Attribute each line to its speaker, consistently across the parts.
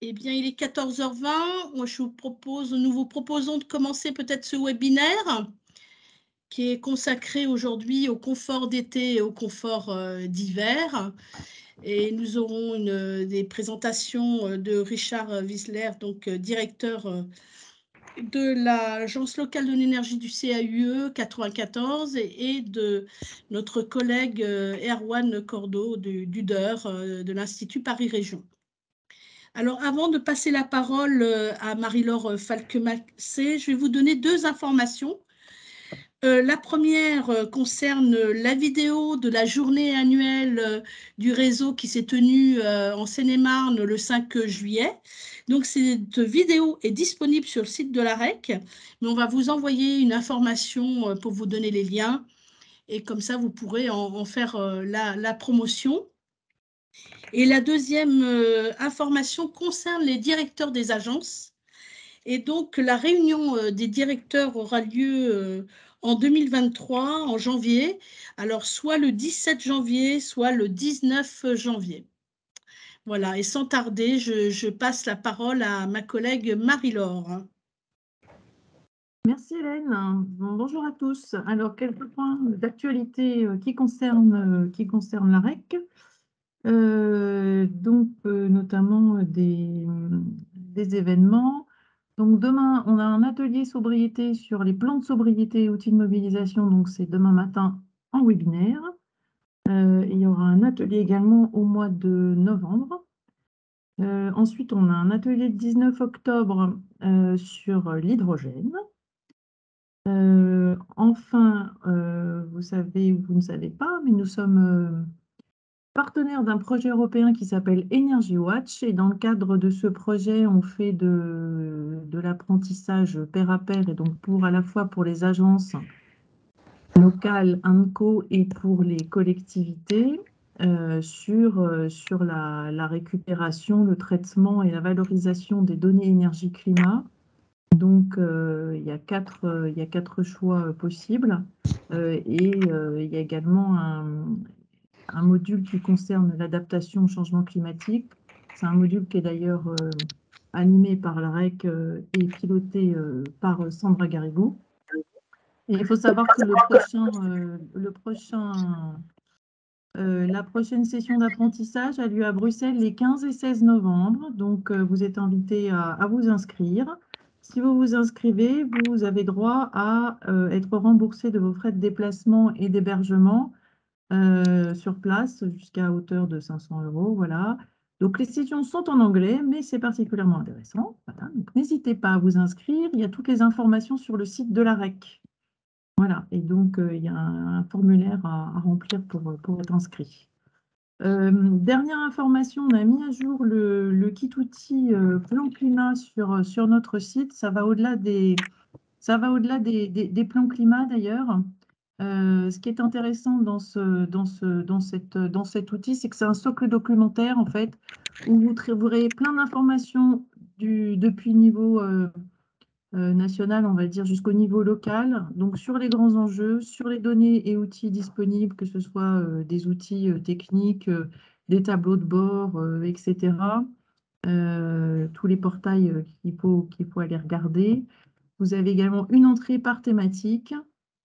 Speaker 1: Eh bien, il est 14h20. Moi, nous vous proposons de commencer peut-être ce webinaire qui est consacré aujourd'hui au confort d'été et au confort d'hiver. Et nous aurons des présentations de Richard Wiesler, donc directeur de l'Agence locale de l'énergie du CAUE 94 et de notre collègue Erwan Cordeau du DEUR, de l'Institut Paris Région. Alors, avant de passer la parole à Marie-Laure Falquemassé, je vais vous donner deux informations. La première concerne la vidéo de la journée annuelle du réseau qui s'est tenue en Seine-et-Marne le 5 juillet. Donc, cette vidéo est disponible sur le site de l'AREC, mais on va vous envoyer une information pour vous donner les liens et comme ça, vous pourrez en faire la promotion. Et la deuxième information concerne les directeurs des agences. Et donc, la réunion des directeurs aura lieu en 2023, en janvier. Alors, soit le 17 janvier, soit le 19 janvier. Voilà, et sans tarder, je passe la parole à ma collègue Marie-Laure.
Speaker 2: Merci Hélène. Bonjour à tous. Alors, quelques points d'actualité qui concernent l'AREC. Notamment des événements. Donc demain, on a un atelier sobriété sur les plans de sobriété et outils de mobilisation. Donc c'est demain matin en webinaire. Il y aura un atelier également au mois de novembre. Ensuite, on a un atelier le 19 octobre sur l'hydrogène. Enfin, vous savez ou vous ne savez pas, mais nous sommes partenaire d'un projet européen qui s'appelle Energy Watch. Et dans le cadre de ce projet, on fait de l'apprentissage pair à pair, et donc à la fois pour les agences locales, ANCO, et pour les collectivités, sur la récupération, le traitement et la valorisation des données énergie-climat. Donc, il y a quatre choix possibles. Il y a également un module qui concerne l'adaptation au changement climatique. C'est un module qui est d'ailleurs animé par l'AREC et piloté par Sandra Garrigou. Et il faut savoir que la prochaine session d'apprentissage a lieu à Bruxelles les 15 et 16 novembre. Donc, vous êtes invités à vous inscrire. Si vous vous inscrivez, vous avez droit à être remboursé de vos frais de déplacement et d'hébergement sur place jusqu'à hauteur de 500 €. Voilà. Donc, les sessions sont en anglais, mais c'est particulièrement intéressant. Voilà. Donc, n'hésitez pas à vous inscrire. Il y a toutes les informations sur le site de l'AREC. Voilà. Et donc, il y a un formulaire à remplir pour être inscrit. Dernière information, on a mis à jour le kit outil plan climat sur notre site. Ça va au-delà des plans climat d'ailleurs. Ce qui est intéressant dans cet outil, c'est que c'est un socle documentaire en fait, où vous trouverez plein d'informations depuis le niveau national, on va dire, jusqu'au niveau local, donc sur les grands enjeux, sur les données et outils disponibles, que ce soit des outils techniques, des tableaux de bord, etc. Tous les portails qu'il faut aller regarder. Vous avez également une entrée par thématique.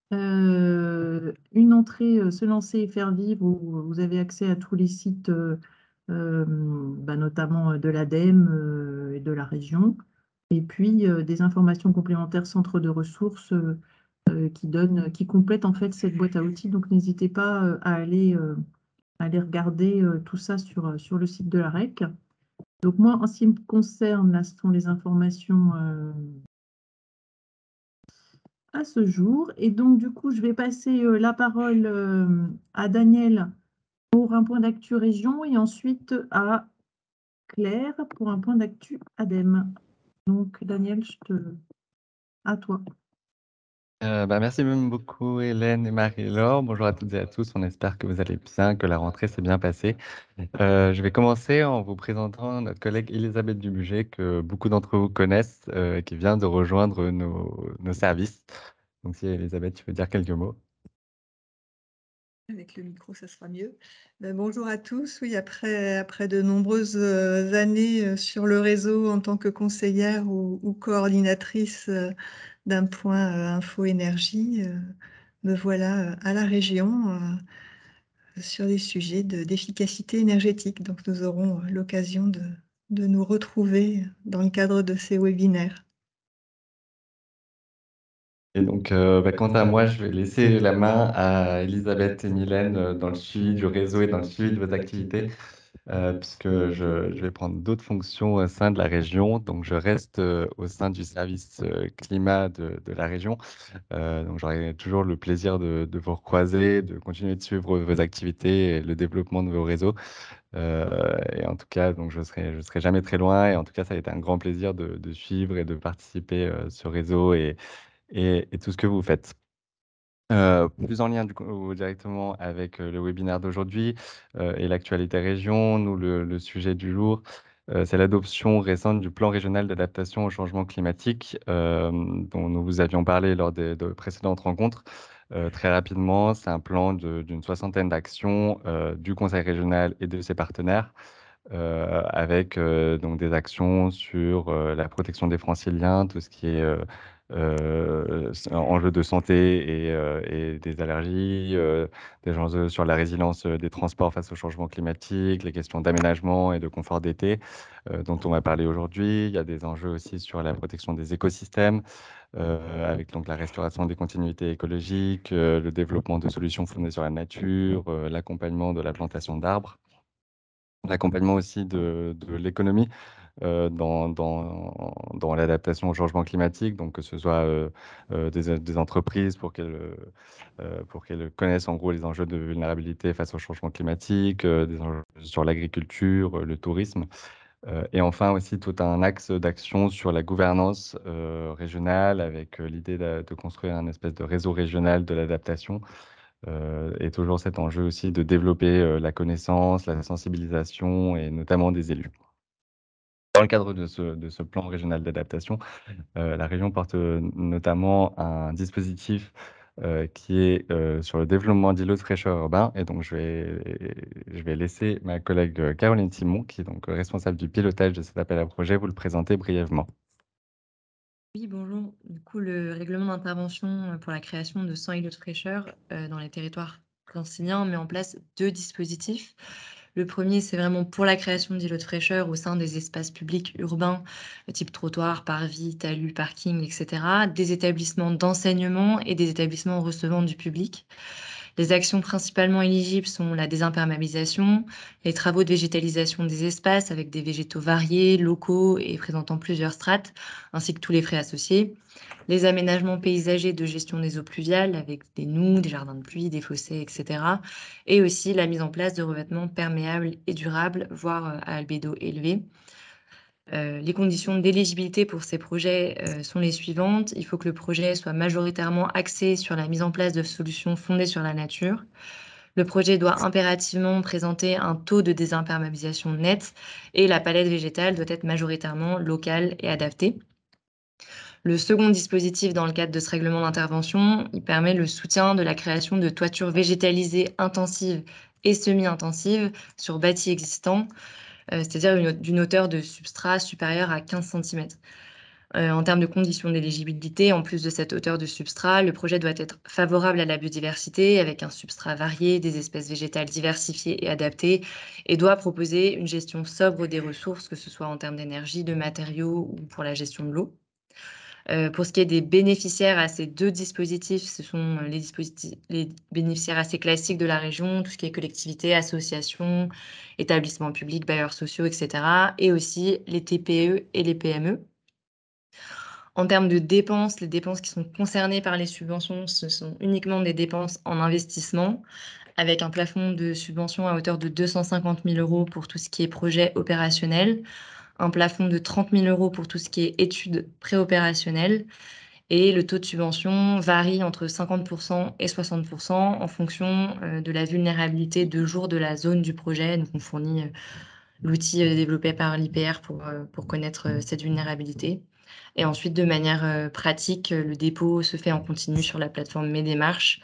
Speaker 2: Une entrée se lancer et faire vivre, où vous avez accès à tous les sites, notamment de l'ADEME et de la région. Et puis des informations complémentaires, centres de ressources qui complètent en fait cette boîte à outils. Donc n'hésitez pas à aller regarder tout ça sur le site de l'AREC. Donc moi, en ce qui me concerne, là, ce sont les informations à ce jour. Et donc, du coup, je vais passer la parole à Daniel pour un point d'actu région et ensuite à Claire pour un point d'actu ADEME. Donc, Daniel, à toi.
Speaker 3: Merci même beaucoup Hélène et Marie-Laure. Bonjour à toutes et à tous, on espère que vous allez bien, que la rentrée s'est bien passée. Je vais commencer en vous présentant notre collègue Elisabeth Dubuget, que beaucoup d'entre vous connaissent, qui vient de rejoindre nos services. Donc si Elisabeth, tu veux dire quelques mots.
Speaker 4: Avec le micro, ça sera mieux. Bonjour à tous. Oui, après de nombreuses années sur le réseau en tant que conseillère ou coordinatrice d'un point info énergie, me voilà à la région sur des sujets d'efficacité énergétique. Donc nous aurons l'occasion de nous retrouver dans le cadre de ces webinaires.
Speaker 3: Et donc, quant à moi, je vais laisser la main à Elisabeth et Mylène dans le suivi du réseau et dans le suivi de vos activités, puisque je vais prendre d'autres fonctions au sein de la région. Donc, je reste au sein du service climat de la région. Donc, j'aurai toujours le plaisir de vous recroiser, de continuer de suivre vos activités et le développement de vos réseaux. Et en tout cas, donc, je serai jamais très loin. Et en tout cas, ça a été un grand plaisir de suivre et de participer ce réseau et tout ce que vous faites. Plus en lien du coup directement avec, le webinaire d'aujourd'hui, et l'actualité région, nous le sujet du jour, c'est l'adoption récente du plan régional d'adaptation au changement climatique, dont nous vous avions parlé lors de précédentes rencontres. Très rapidement, c'est un plan d'une soixantaine d'actions, du conseil régional et de ses partenaires, avec donc des actions sur la protection des franciliens, tout ce qui est enjeux de santé et des allergies, des enjeux sur la résilience des transports face au changement climatique, les questions d'aménagement et de confort d'été, dont on va parler aujourd'hui. Il y a des enjeux aussi sur la protection des écosystèmes, avec donc la restauration des continuités écologiques, le développement de solutions fondées sur la nature, l'accompagnement de la plantation d'arbres. L'accompagnement aussi de l'économie, dans l'adaptation au changement climatique, donc que ce soit, des entreprises pour qu'elles connaissent en gros les enjeux de vulnérabilité face au changement climatique, des enjeux sur l'agriculture, le tourisme, et enfin aussi tout un axe d'action sur la gouvernance, régionale avec, l'idée de construire un espèce de réseau régional de l'adaptation. Et toujours cet enjeu aussi de développer, la connaissance, la sensibilisation et notamment des élus. Dans le cadre de ce plan régional d'adaptation, la région porte, notamment un dispositif, qui est, sur le développement d'îlots de fraîcheur urbains et donc je vais laisser ma collègue, Caroline Simon, qui est donc responsable du pilotage de cet appel à projet, vous le présenter brièvement.
Speaker 5: Oui, bonjour. Du coup, le règlement d'intervention pour la création de 100 îlots de fraîcheur dans les territoires franciliens met en place deux dispositifs. Le premier, c'est vraiment pour la création d'îlots de fraîcheur au sein des espaces publics urbains, type trottoir, parvis, talus, parking, etc., des établissements d'enseignement et des établissements recevant du public. Les actions principalement éligibles sont la désimperméabilisation, les travaux de végétalisation des espaces avec des végétaux variés, locaux et présentant plusieurs strates, ainsi que tous les frais associés, les aménagements paysagers de gestion des eaux pluviales avec des noues, des jardins de pluie, des fossés, etc. Et aussi la mise en place de revêtements perméables et durables, voire à albédo élevé. Les conditions d'éligibilité pour ces projets sont les suivantes. Il faut que le projet soit majoritairement axé sur la mise en place de solutions fondées sur la nature. Le projet doit impérativement présenter un taux de désimperméabilisation net et la palette végétale doit être majoritairement locale et adaptée. Le second dispositif dans le cadre de ce règlement d'intervention, il permet le soutien de la création de toitures végétalisées intensives et semi-intensives sur bâtis existants, c'est-à-dire d'une hauteur de substrat supérieure à 15 cm. En termes de conditions d'éligibilité, en plus de cette hauteur de substrat, le projet doit être favorable à la biodiversité avec un substrat varié, des espèces végétales diversifiées et adaptées, et doit proposer une gestion sobre des ressources, que ce soit en termes d'énergie, de matériaux ou pour la gestion de l'eau. Pour ce qui est des bénéficiaires à ces deux dispositifs, ce sont les bénéficiaires assez classiques de la région, tout ce qui est collectivités, associations, établissements publics, bailleurs sociaux, etc. Et aussi les TPE et les PME. En termes de dépenses, les dépenses qui sont concernées par les subventions, ce sont uniquement des dépenses en investissement, avec un plafond de subvention à hauteur de 250 000 € pour tout ce qui est projet opérationnel, un plafond de 30 000 € pour tout ce qui est études préopérationnelles, et le taux de subvention varie entre 50% et 60% en fonction de la vulnérabilité de jour de la zone du projet. Donc on fournit l'outil développé par l'IPR pour connaître cette vulnérabilité. Et ensuite, de manière pratique, le dépôt se fait en continu sur la plateforme Mes Démarches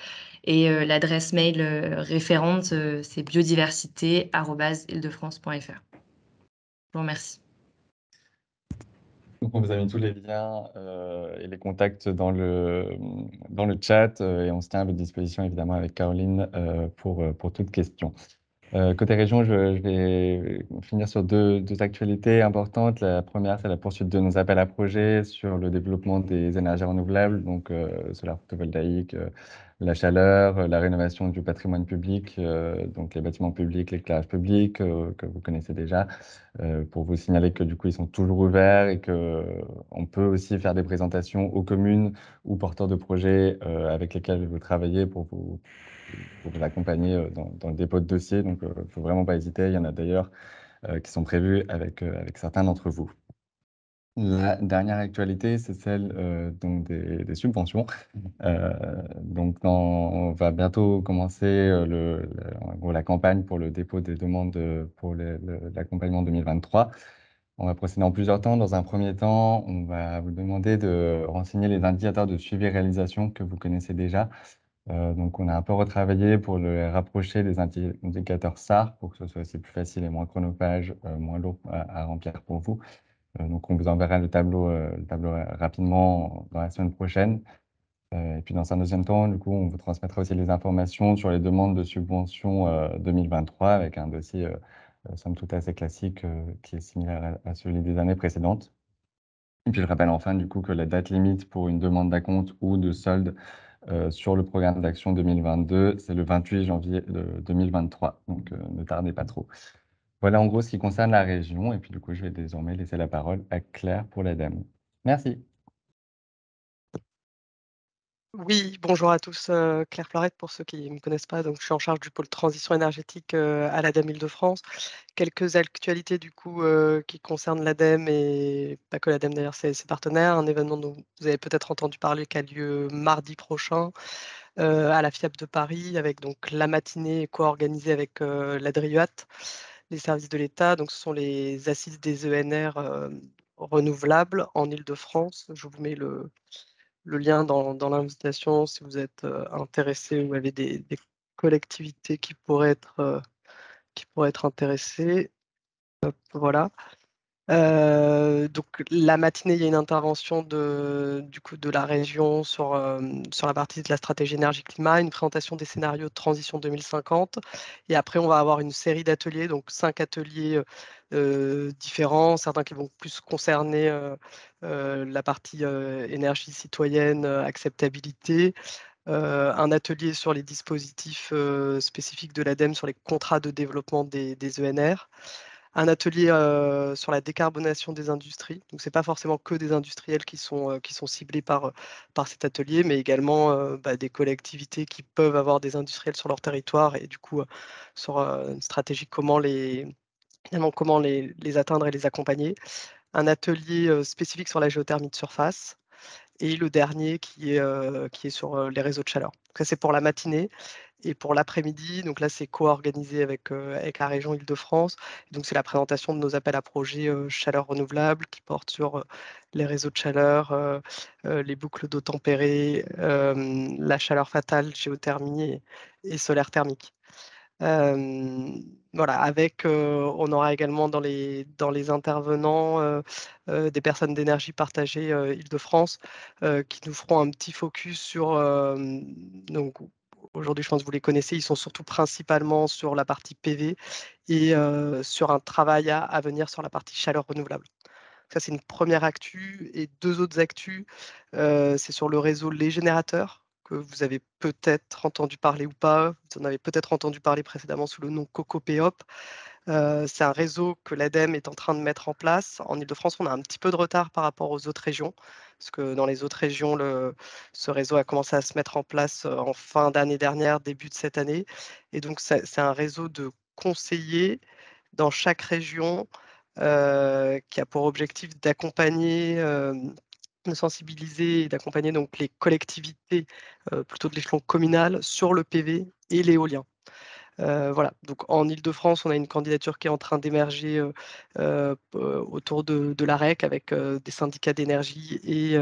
Speaker 5: Et l'adresse mail référente, c'est biodiversité@île-de-france.fr. Je vous remercie.
Speaker 3: Donc, on vous a mis tous les liens et les contacts dans le chat et on se tient à votre disposition évidemment avec Caroline pour toute question. Côté région, je vais finir sur deux actualités importantes. La première, c'est la poursuite de nos appels à projets sur le développement des énergies renouvelables, donc solaire photovoltaïque, la chaleur, la rénovation du patrimoine public, donc les bâtiments publics, l'éclairage public que vous connaissez déjà, pour vous signaler que du coup, ils sont toujours ouverts et qu'on peut aussi faire des présentations aux communes ou porteurs de projets avec lesquels vous travaillez pour vous accompagner dans le dépôt de dossier. Donc, il ne faut vraiment pas hésiter. Il y en a d'ailleurs qui sont prévus avec certains d'entre vous. La dernière actualité, c'est celle donc des subventions. Donc, on va bientôt commencer en gros, la campagne pour le dépôt des demandes pour l'accompagnement 2023. On va procéder en plusieurs temps. Dans un premier temps, on va vous demander de renseigner les indicateurs de suivi et réalisation que vous connaissez déjà. Donc, on a un peu retravaillé pour les rapprocher des indicateurs SAR pour que ce soit aussi plus facile et moins chronophage, moins lourd à remplir pour vous. Donc, on vous enverra le tableau rapidement dans la semaine prochaine. Et puis, dans un deuxième temps, du coup, on vous transmettra aussi les informations sur les demandes de subventions 2023 avec un dossier, somme toute assez classique, qui est similaire à celui des années précédentes. Et puis, je rappelle enfin, du coup, que la date limite pour une demande d'acompte ou de solde sur le programme d'action 2022, c'est le 28 janvier 2023. Donc, ne tardez pas trop. Voilà en gros ce qui concerne la région. Et puis, du coup, je vais désormais laisser la parole à Claire pour l'ADEME. Merci.
Speaker 6: Oui, bonjour à tous. Claire Fleurette, pour ceux qui ne me connaissent pas. Donc, je suis en charge du pôle transition énergétique à l'ADEME Île-de-France. Quelques actualités du coup qui concernent l'ADEME et pas que l'ADEME d'ailleurs, ses partenaires. Un événement dont vous avez peut-être entendu parler qui a lieu mardi prochain à la FIAP de Paris avec donc la matinée co-organisée avec l'ADRIUAT, les services de l'État. Donc, ce sont les assises des ENR renouvelables en Île-de-France. Je vous mets le lien dans l'invitation si vous êtes intéressé ou avez des collectivités qui pourraient être intéressées. Hop, voilà. Donc la matinée, il y a une intervention du coup, de la région sur la partie de la stratégie énergie-climat, une présentation des scénarios de transition 2050. Et après, on va avoir une série d'ateliers, donc 5 ateliers différents, certains qui vont plus concerner la partie énergie citoyenne, acceptabilité. Un atelier sur les dispositifs spécifiques de l'ADEME, sur les contrats de développement des ENR. Un atelier sur la décarbonation des industries. Donc, ce n'est pas forcément que des industriels qui sont ciblés par cet atelier, mais également des collectivités qui peuvent avoir des industriels sur leur territoire et du coup, sur une stratégie comment les atteindre et les accompagner. Un atelier spécifique sur la géothermie de surface. Et le dernier qui est sur les réseaux de chaleur. Donc, ça, c'est pour la matinée. Et pour l'après-midi, donc là, c'est co-organisé avec la région Île-de-France. Donc, c'est la présentation de nos appels à projets chaleur renouvelable qui portent sur les réseaux de chaleur, les boucles d'eau tempérée, la chaleur fatale, géothermie et solaire thermique. Voilà, on aura également dans les intervenants des personnes d'énergie partagée Île-de-France qui nous feront un petit focus sur, donc aujourd'hui je pense que vous les connaissez, ils sont surtout principalement sur la partie PV et sur un travail à venir sur la partie chaleur renouvelable. Ça, c'est une première actu. Et deux autres actus, c'est sur le réseau Les Générateurs, que vous avez peut-être entendu parler ou pas. Vous en avez peut-être entendu parler précédemment sous le nom CocoPéop. C'est un réseau que l'ADEME est en train de mettre en place. En Île-de-France, on a un petit peu de retard par rapport aux autres régions, parce que dans les autres régions, ce réseau a commencé à se mettre en place en fin d'année dernière, début de cette année. Et donc, c'est un réseau de conseillers dans chaque région qui a pour objectif d'accompagner, de sensibiliser et d'accompagner donc les collectivités plutôt de l'échelon communal sur le PV et l'éolien. Voilà, donc en Île-de-France, on a une candidature qui est en train d'émerger autour de l'AREC avec des syndicats d'énergie et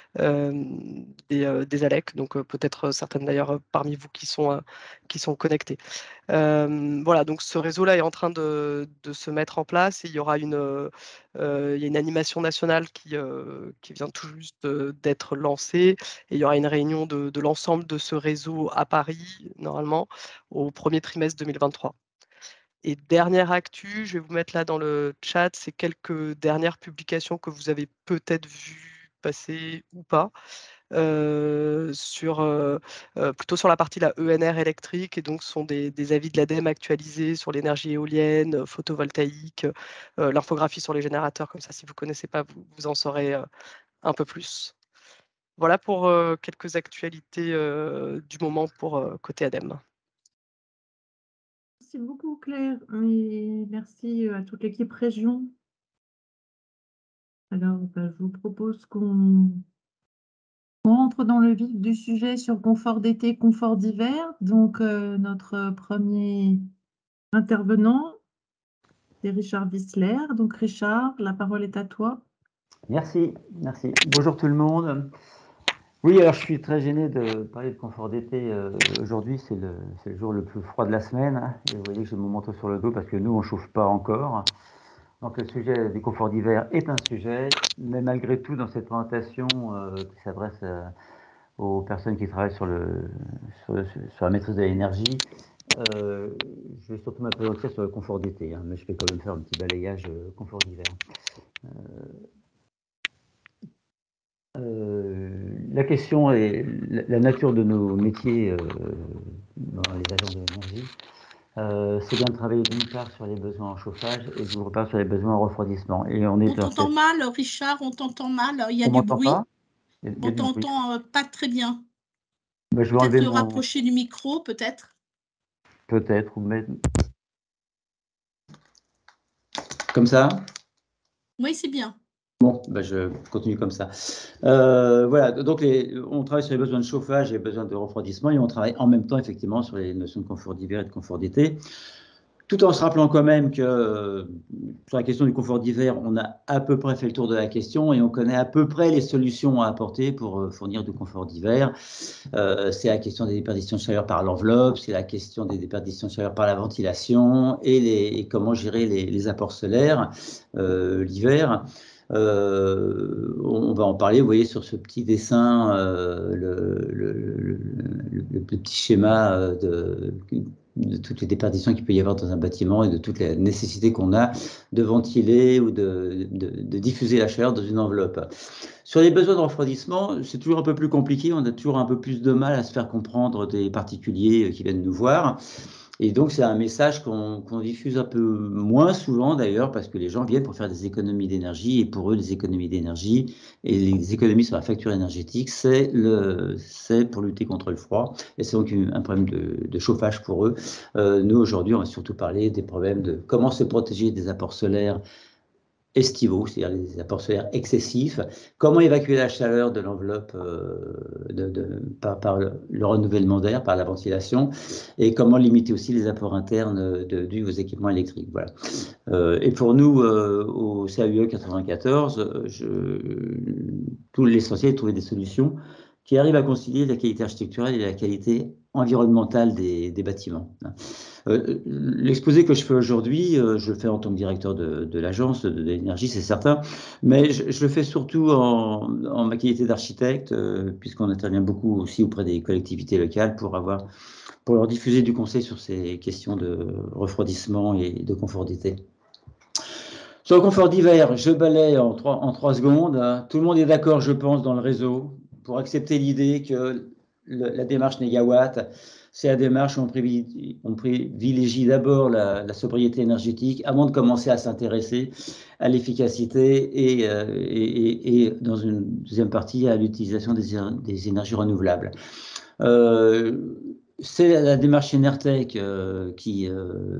Speaker 6: des ALEC, donc peut-être certaines d'ailleurs parmi vous qui sont connectés. Voilà, donc ce réseau-là est en train de se mettre en place et il y aura il y a une animation nationale qui vient tout juste d'être lancée et il y aura une réunion de l'ensemble de ce réseau à Paris, normalement, au premier trimestre 2023. Et dernière actu, je vais vous mettre là dans le chat, c'est quelques dernières publications que vous avez peut-être vues passer ou pas. Plutôt sur la partie la ENR électrique, et donc ce sont des avis de l'ADEME actualisés sur l'énergie éolienne, photovoltaïque, l'infographie sur les générateurs, comme ça si vous ne connaissez pas, vous en saurez un peu plus. Voilà pour quelques actualités du moment pour côté ADEME.
Speaker 2: Merci beaucoup, Claire, et merci à toute l'équipe région. Alors, je vous propose qu'on rentre dans le vif du sujet sur confort d'été, confort d'hiver. Donc, notre premier intervenant, c'est Richard Wissler. Donc, Richard, la parole est à toi.
Speaker 7: Merci, merci. Bonjour tout le monde. Oui, alors je suis très gêné de parler de confort d'été aujourd'hui, c'est le jour le plus froid de la semaine, hein. Et vous voyez que j'ai mon manteau sur le dos parce que nous, on ne chauffe pas encore. Donc le sujet des conforts d'hiver est un sujet, mais malgré tout, dans cette présentation qui s'adresse aux personnes qui travaillent sur la maîtrise de l'énergie, je vais surtout m'appesantir sur le confort d'été, hein, mais je vais quand même faire un petit balayage confort d'hiver. La question est la nature de nos métiers dans les agences de l'énergie. C'est bien de travailler d'une part sur les besoins en chauffage et d'autre part sur les besoins en refroidissement. Et on
Speaker 1: t'entend mal, Richard, on t'entend mal. Il y a
Speaker 7: on
Speaker 1: du bruit.
Speaker 7: Pas
Speaker 1: on t'entend pas très bien.
Speaker 7: Bah, je vais
Speaker 1: peut-être
Speaker 7: enlever
Speaker 1: le rapprocher du micro, peut-être.
Speaker 7: Peut-être, ou mettre... Comme ça?
Speaker 1: Oui, c'est bien.
Speaker 7: Bon, bah je continue comme ça. Voilà, donc on travaille sur les besoins de chauffage et les besoins de refroidissement et on travaille en même temps effectivement sur les notions de confort d'hiver et de confort d'été, tout en se rappelant quand même que sur la question du confort d'hiver, on a à peu près fait le tour de la question et on connaît à peu près les solutions à apporter pour fournir du confort d'hiver. C'est la question des déperditions de chaleur par l'enveloppe, c'est la question des déperditions de chaleur par la ventilation et comment gérer les apports solaires l'hiver. On va en parler, vous voyez sur ce petit dessin, le petit schéma de toutes les déperditions qu'il peut y avoir dans un bâtiment et de toute la nécessité qu'on a de ventiler ou de diffuser la chaleur dans une enveloppe. Sur les besoins de refroidissement, c'est toujours un peu plus compliqué, on a toujours un peu plus de mal à se faire comprendre des particuliers qui viennent nous voir. Et donc, c'est un message qu'on diffuse un peu moins souvent d'ailleurs, parce que les gens viennent pour faire des économies d'énergie, et pour eux, les économies d'énergie et les économies sur la facture énergétique, c'est pour lutter contre le froid, et c'est donc un problème de chauffage pour eux. Nous, aujourd'hui, on va surtout parler des problèmes de comment se protéger des apports solaires estivaux, c'est-à-dire les apports solaires excessifs, comment évacuer la chaleur de l'enveloppe par le renouvellement d'air, par la ventilation, et comment limiter aussi les apports internes dus aux équipements électriques. Voilà. Et pour nous, au CAUE 94, tout l'essentiel est de trouver des solutions qui arrivent à concilier la qualité architecturale et la qualité environnementale des bâtiments. L'exposé que je fais aujourd'hui, je le fais en tant que directeur de l'agence de l'énergie, c'est certain, mais je le fais surtout en ma qualité d'architecte, puisqu'on intervient beaucoup aussi auprès des collectivités locales pour leur diffuser du conseil sur ces questions de refroidissement et de confort d'été. Sur le confort d'hiver, je balaye en 3 secondes. Tout le monde est d'accord, je pense, dans le réseau, pour accepter l'idée que la démarche Négawatt, c'est la démarche où on privilégie d'abord la sobriété énergétique avant de commencer à s'intéresser à l'efficacité et dans une deuxième partie à l'utilisation des énergies renouvelables. C'est la démarche Enertech qui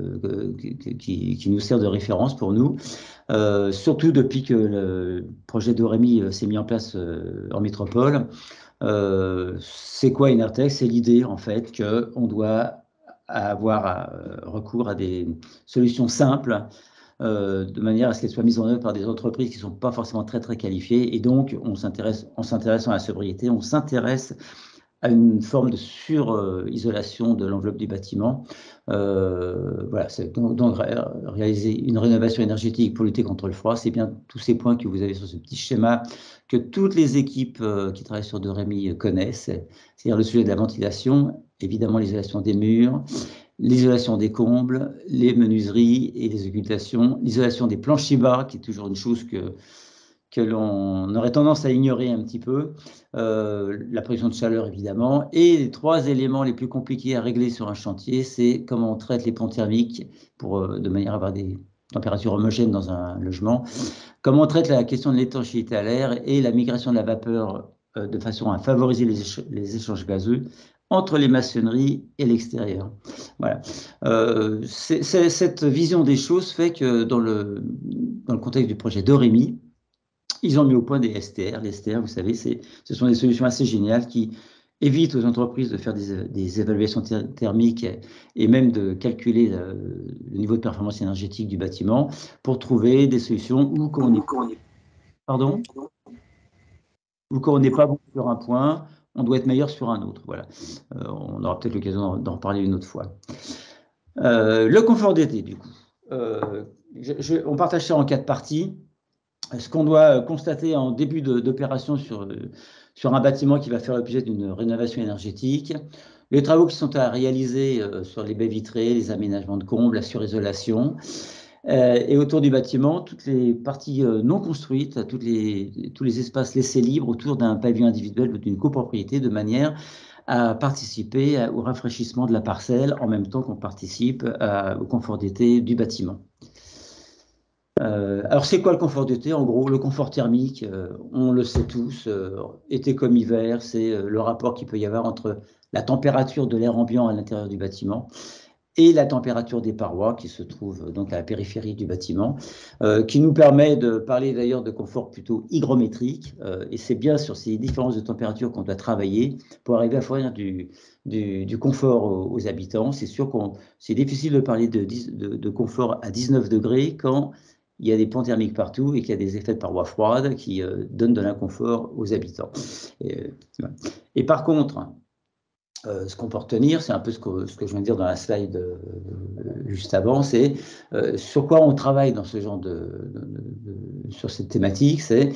Speaker 7: nous sert de référence pour nous, surtout depuis que le projet d'Orémy s'est mis en place en métropole. C'est quoi Enertech? C'est l'idée en fait qu'on doit avoir recours à des solutions simples, de manière à ce qu'elles soient mises en œuvre par des entreprises qui ne sont pas forcément très qualifiées. Et donc, en s'intéressant à la sobriété, on s'intéresse à une forme de sur-isolation de l'enveloppe du bâtiment. Voilà, c'est donc réaliser une rénovation énergétique pour lutter contre le froid, c'est bien tous ces points que vous avez sur ce petit schéma que toutes les équipes qui travaillent sur de Rémy connaissent, c'est-à-dire le sujet de la ventilation, évidemment l'isolation des murs, l'isolation des combles, les menuiseries et les occultations, l'isolation des planchers bas, qui est toujours une chose que l'on aurait tendance à ignorer un petit peu, la production de chaleur évidemment, et les 3 éléments les plus compliqués à régler sur un chantier, c'est comment on traite les ponts thermiques de manière à avoir des températures homogènes dans un logement, comment on traite la question de l'étanchéité à l'air et la migration de la vapeur de façon à favoriser les échanges gazeux entre les maçonneries et l'extérieur. Voilà. Cette vision des choses fait que dans le contexte du projet de Rémy, ils ont mis au point des STR. Les STR, vous savez, ce sont des solutions assez géniales qui évitent aux entreprises de faire des évaluations thermiques et même de calculer le niveau de performance énergétique du bâtiment pour trouver des solutions où on n'est pas bon sur un point, on doit être meilleur sur un autre. Voilà. On aura peut-être l'occasion d'en reparler une autre fois. Le confort d'été, du coup. On partage ça en 4 parties. Ce qu'on doit constater en début d'opération sur un bâtiment qui va faire l'objet d'une rénovation énergétique, les travaux qui sont à réaliser sur les baies vitrées, les aménagements de combles, la surisolation, et autour du bâtiment, toutes les parties non construites, tous les espaces laissés libres autour d'un pavillon individuel ou d'une copropriété, de manière à participer au rafraîchissement de la parcelle en même temps qu'on participe au confort d'été du bâtiment. Alors, c'est quoi le confort d'été? En gros, le confort thermique, on le sait tous, été comme hiver, c'est le rapport qu'il peut y avoir entre la température de l'air ambiant à l'intérieur du bâtiment et la température des parois qui se trouvent donc à la périphérie du bâtiment, qui nous permet de parler d'ailleurs de confort plutôt hygrométrique, et c'est bien sur ces différences de température qu'on doit travailler pour arriver à fournir du confort aux habitants. C'est sûr que c'est difficile de parler de confort à 19 degrés quand il y a des ponts thermiques partout et qu'il y a des effets de parois froides qui donnent de l'inconfort aux habitants. Et par contre, ce qu'on peut retenir, c'est un peu ce que je viens de dire dans la slide juste avant, c'est sur quoi on travaille dans ce genre sur cette thématique, c'est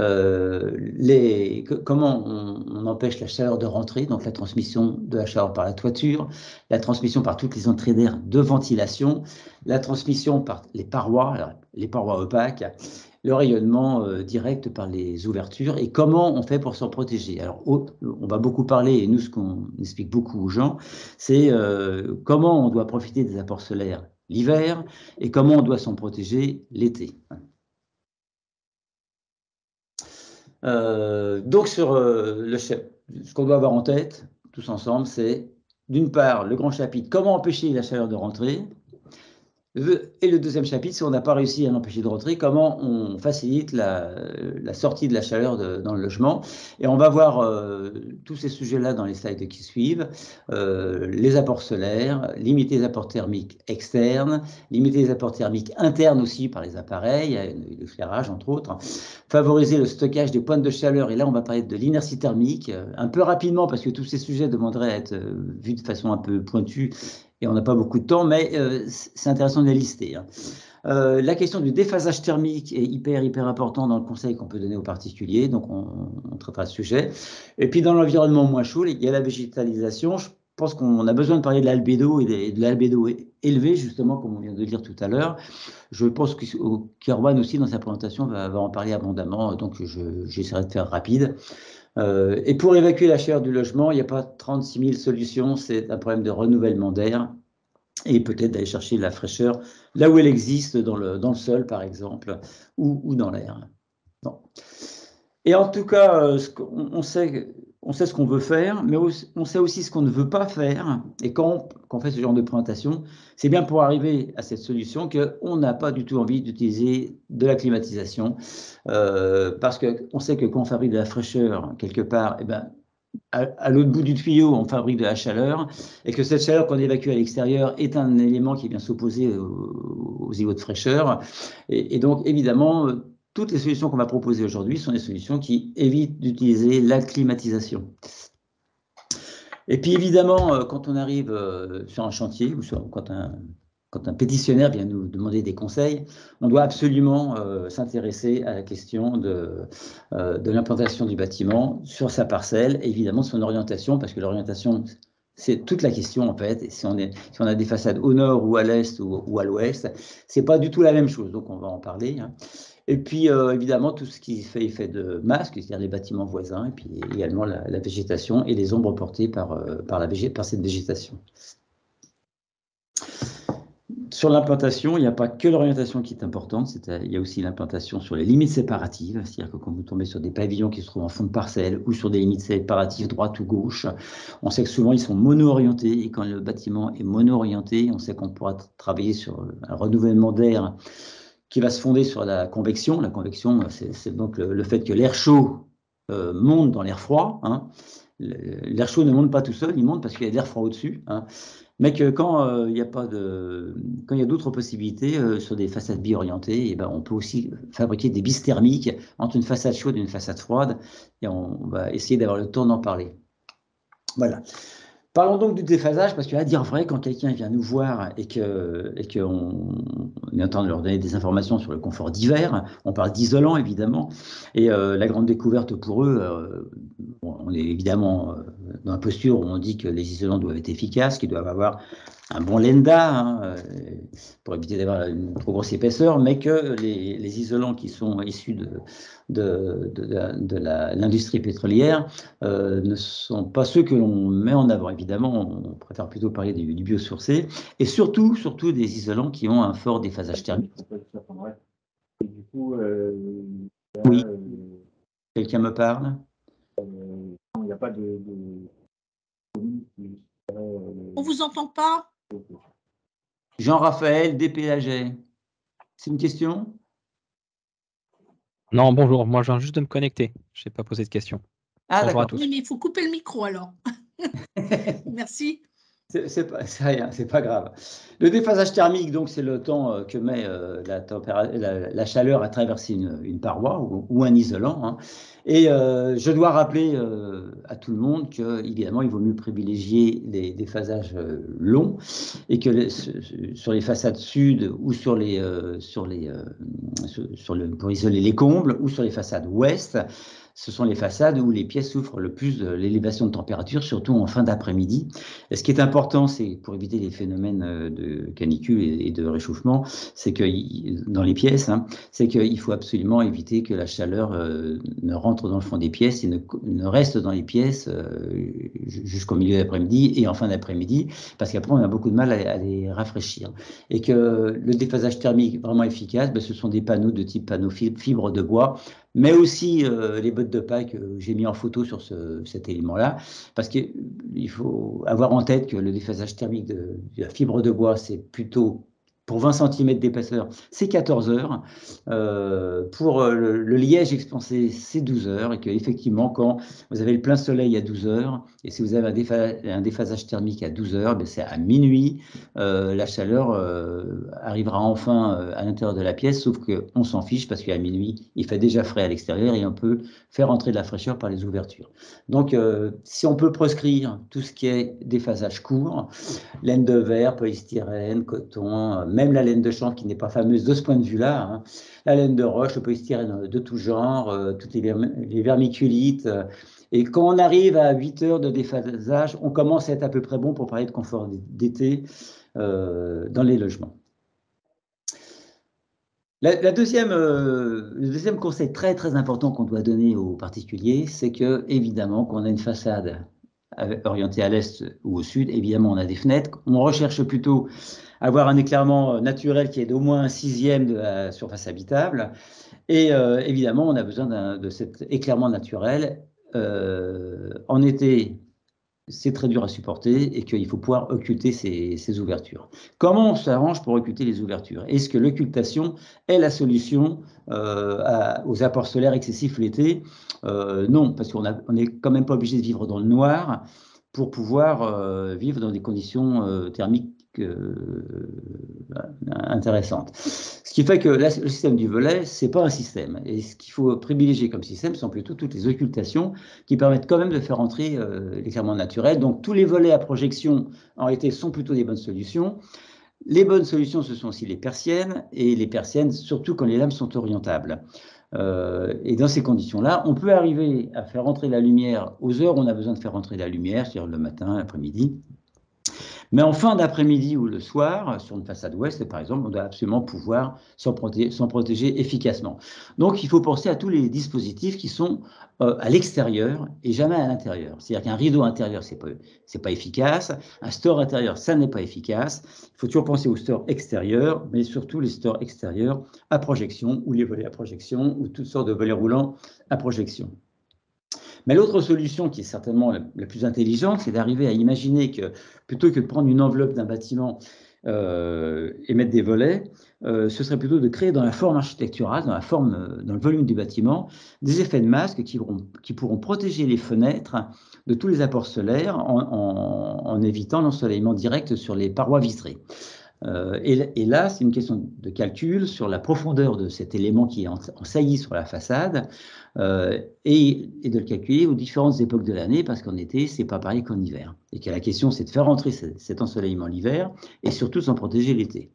Speaker 7: comment on empêche la chaleur de rentrer, donc la transmission de la chaleur par la toiture, la transmission par toutes les entrées d'air de ventilation, la transmission par les parois, alors, les parois opaques, le rayonnement direct par les ouvertures et comment on fait pour s'en protéger. Alors, on va beaucoup parler, et nous, ce qu'on explique beaucoup aux gens, c'est comment on doit profiter des apports solaires l'hiver et comment on doit s'en protéger l'été. Donc, sur ce qu'on doit avoir en tête, tous ensemble, c'est d'une part, le grand chapitre, comment empêcher la chaleur de rentrer. Et le deuxième chapitre, si on n'a pas réussi à l'empêcher de rentrer, comment on facilite la sortie de la chaleur dans le logement. Et on va voir tous ces sujets-là dans les slides qui suivent. Les apports solaires, limiter les apports thermiques externes, limiter les apports thermiques internes aussi par les appareils, l'éclairage entre autres. Favoriser le stockage des pointes de chaleur. Et là, on va parler de l'inertie thermique, un peu rapidement parce que tous ces sujets demanderaient à être vus de façon un peu pointue. Et on n'a pas beaucoup de temps, mais c'est intéressant de les lister. La question du déphasage thermique est hyper important dans le conseil qu'on peut donner aux particuliers, donc on traitera ce sujet. Et puis dans l'environnement moins chaud, il y a la végétalisation. Je pense qu'on a besoin de parler de l'albédo et de l'albédo élevé, justement, comme on vient de le dire tout à l'heure. Je pense qu'Erwan aussi, dans sa présentation, va en parler abondamment, donc j'essaierai de faire rapide. Et pour évacuer la chaleur du logement, il n'y a pas 36 000 solutions, c'est un problème de renouvellement d'air et peut-être d'aller chercher la fraîcheur là où elle existe, dans le sol par exemple, ou dans l'air. Bon. Et en tout cas, on sait ce qu'on veut faire, mais on sait aussi ce qu'on ne veut pas faire. Et quand on fait ce genre de présentation, c'est bien pour arriver à cette solution qu'on n'a pas du tout envie d'utiliser de la climatisation. Parce qu'on sait que quand on fabrique de la fraîcheur quelque part, eh ben, à l'autre bout du tuyau, on fabrique de la chaleur, et que cette chaleur qu'on évacue à l'extérieur est un élément qui vient s'opposer aux îlots de fraîcheur. Et donc, évidemment, toutes les solutions qu'on va proposer aujourd'hui sont des solutions qui évitent d'utiliser la climatisation. Et puis, évidemment, quand on arrive sur un chantier, ou quand un pétitionnaire vient nous demander des conseils, on doit absolument s'intéresser à la question de l'implantation du bâtiment sur sa parcelle, et évidemment son orientation, parce que l'orientation, c'est toute la question en fait. Et si on a des façades au nord ou à l'est ou à l'ouest, c'est pas du tout la même chose, donc on va en parler. Hein. Et puis, évidemment, tout ce qui fait effet de masque, c'est-à-dire les bâtiments voisins, et puis également la végétation et les ombres portées par cette végétation. Sur l'implantation, il n'y a pas que l'orientation qui est importante, il y a aussi l'implantation sur les limites séparatives, c'est-à-dire que quand vous tombez sur des pavillons qui se trouvent en fond de parcelle ou sur des limites séparatives droite ou gauche, on sait que souvent ils sont mono-orientés, et quand le bâtiment est mono-orienté, on sait qu'on pourra travailler sur un renouvellement d'air qui va se fonder sur la convection. La convection, c'est donc le fait que l'air chaud monte dans l'air froid. Hein. L'air chaud ne monte pas tout seul, il monte parce qu'il y a de l'air froid au-dessus. Hein. Mais que quand il y a d'autres possibilités sur des façades bi-orientées, ben, on peut aussi fabriquer des bis thermiques entre une façade chaude et une façade froide. Et on va essayer d'avoir le temps d'en parler. Voilà. Parlons donc du déphasage, parce qu'à dire vrai, quand quelqu'un vient nous voir et qu'on est en train de leur donner des informations sur le confort d'hiver, on parle d'isolant évidemment, et la grande découverte pour eux, on est évidemment dans la posture où on dit que les isolants doivent être efficaces, qu'ils doivent avoir un bon lenda, hein, pour éviter d'avoir une trop grosse épaisseur, mais que les isolants qui sont issus de l'industrie pétrolière ne sont pas ceux que l'on met en avant. Évidemment, on préfère plutôt parler du biosourcé, et surtout des isolants qui ont un fort déphasage thermique.
Speaker 8: Du coup,
Speaker 7: oui. Quelqu'un me parle?
Speaker 8: Il n'y a pas de...
Speaker 1: On vous entend pas?
Speaker 7: Jean-Raphaël Despélaget. C'est une question?
Speaker 9: Non, bonjour, moi je viens juste de me connecter. Je n'ai pas posé de question.
Speaker 7: Ah,
Speaker 9: bonjour à
Speaker 7: d'accord.
Speaker 9: tous.
Speaker 1: Oui, mais il faut couper le micro alors. Merci.
Speaker 7: C'est rien, c'est pas grave. Le déphasage thermique, donc, c'est le temps que met la chaleur à traverser une paroi ou un isolant. Hein. Et je dois rappeler à tout le monde qu'évidemment, il vaut mieux privilégier les déphasages longs, et que sur les façades sud ou pour isoler les combles, ou sur les façades ouest, ce sont les façades où les pièces souffrent le plus de l'élévation de température, surtout en fin d'après-midi. Et ce qui est important, c'est pour éviter les phénomènes de canicule et de réchauffement, c'est que dans les pièces, hein, c'est qu'il faut absolument éviter que la chaleur ne rentre dans le fond des pièces et ne reste dans les pièces jusqu'au milieu d'après-midi et en fin d'après-midi, parce qu'après on a beaucoup de mal à les rafraîchir. Et que le déphasage thermique vraiment efficace, ce sont des panneaux de type panneaux fibre de bois, mais aussi les bottes de paille que j'ai mis en photo sur cet élément-là, parce qu'il faut avoir en tête que le déphasage thermique de la fibre de bois, c'est plutôt, pour 20 cm d'épaisseur, c'est 14 heures. Pour le liège expansé, c'est 12 heures, et qu'effectivement, quand vous avez le plein soleil à 12 heures, et si vous avez un déphasage thermique à 12 heures, c'est à minuit, la chaleur arrivera enfin à l'intérieur de la pièce, sauf qu'on s'en fiche parce qu'à minuit, il fait déjà frais à l'extérieur et on peut faire entrer de la fraîcheur par les ouvertures. Donc, si on peut proscrire tout ce qui est déphasage court, laine de verre, polystyrène, coton, même la laine de chanvre qui n'est pas fameuse de ce point de vue-là, hein, la laine de roche, le polystyrène de tout genre, toutes les vermiculites. Et quand on arrive à 8 heures de déphasage, on commence à être à peu près bon pour parler de confort d'été dans les logements. Le deuxième conseil très très important qu'on doit donner aux particuliers, c'est que évidemment, quand on a une façade orientée à l'est ou au sud, évidemment on a des fenêtres. On recherche plutôt avoir un éclairement naturel qui est d'au moins 1/6 de la surface habitable. Et évidemment, on a besoin de cet éclairement naturel. En été, c'est très dur à supporter et qu'il faut pouvoir occulter ces ouvertures. Comment on s'arrange pour occulter les ouvertures? Est-ce que l'occultation est la solution aux apports solaires excessifs l'été? Non, parce qu'on n'est quand même pas obligé de vivre dans le noir pour pouvoir vivre dans des conditions thermiques intéressantes. Ce qui fait que le système du volet, c'est pas un système. Et ce qu'il faut privilégier comme système sont plutôt toutes les occultations qui permettent quand même de faire entrer l'éclairement naturel. Donc tous les volets à projection, en réalité, sont plutôt des bonnes solutions. Les bonnes solutions, ce sont aussi les persiennes, et les persiennes, surtout quand les lames sont orientables. Et dans ces conditions-là, on peut arriver à faire entrer la lumière aux heures où on a besoin de faire entrer la lumière, c'est-à-dire le matin, l'après-midi. Mais en fin d'après-midi ou le soir, sur une façade ouest, par exemple, on doit absolument pouvoir s'en protéger efficacement. Donc, il faut penser à tous les dispositifs qui sont à l'extérieur et jamais à l'intérieur. C'est-à-dire qu'un rideau intérieur, c'est pas efficace. Un store intérieur, ça n'est pas efficace. Il faut toujours penser aux stores extérieurs, mais surtout les stores extérieurs à projection, ou les volets à projection, ou toutes sortes de volets roulants à projection. Mais l'autre solution qui est certainement la plus intelligente, c'est d'arriver à imaginer que plutôt que de prendre une enveloppe d'un bâtiment et mettre des volets, ce serait plutôt de créer dans la forme architecturale, dans le volume du bâtiment, des effets de masque qui pourront protéger les fenêtres de tous les apports solaires en évitant l'ensoleillement direct sur les parois vitrées. Et là, c'est une question de calcul sur la profondeur de cet élément qui est en saillie sur la façade et de le calculer aux différentes époques de l'année, parce qu'en été, c'est pas pareil qu'en hiver. Et que la question, c'est de faire entrer cet ensoleillement l'hiver et surtout s'en protéger l'été.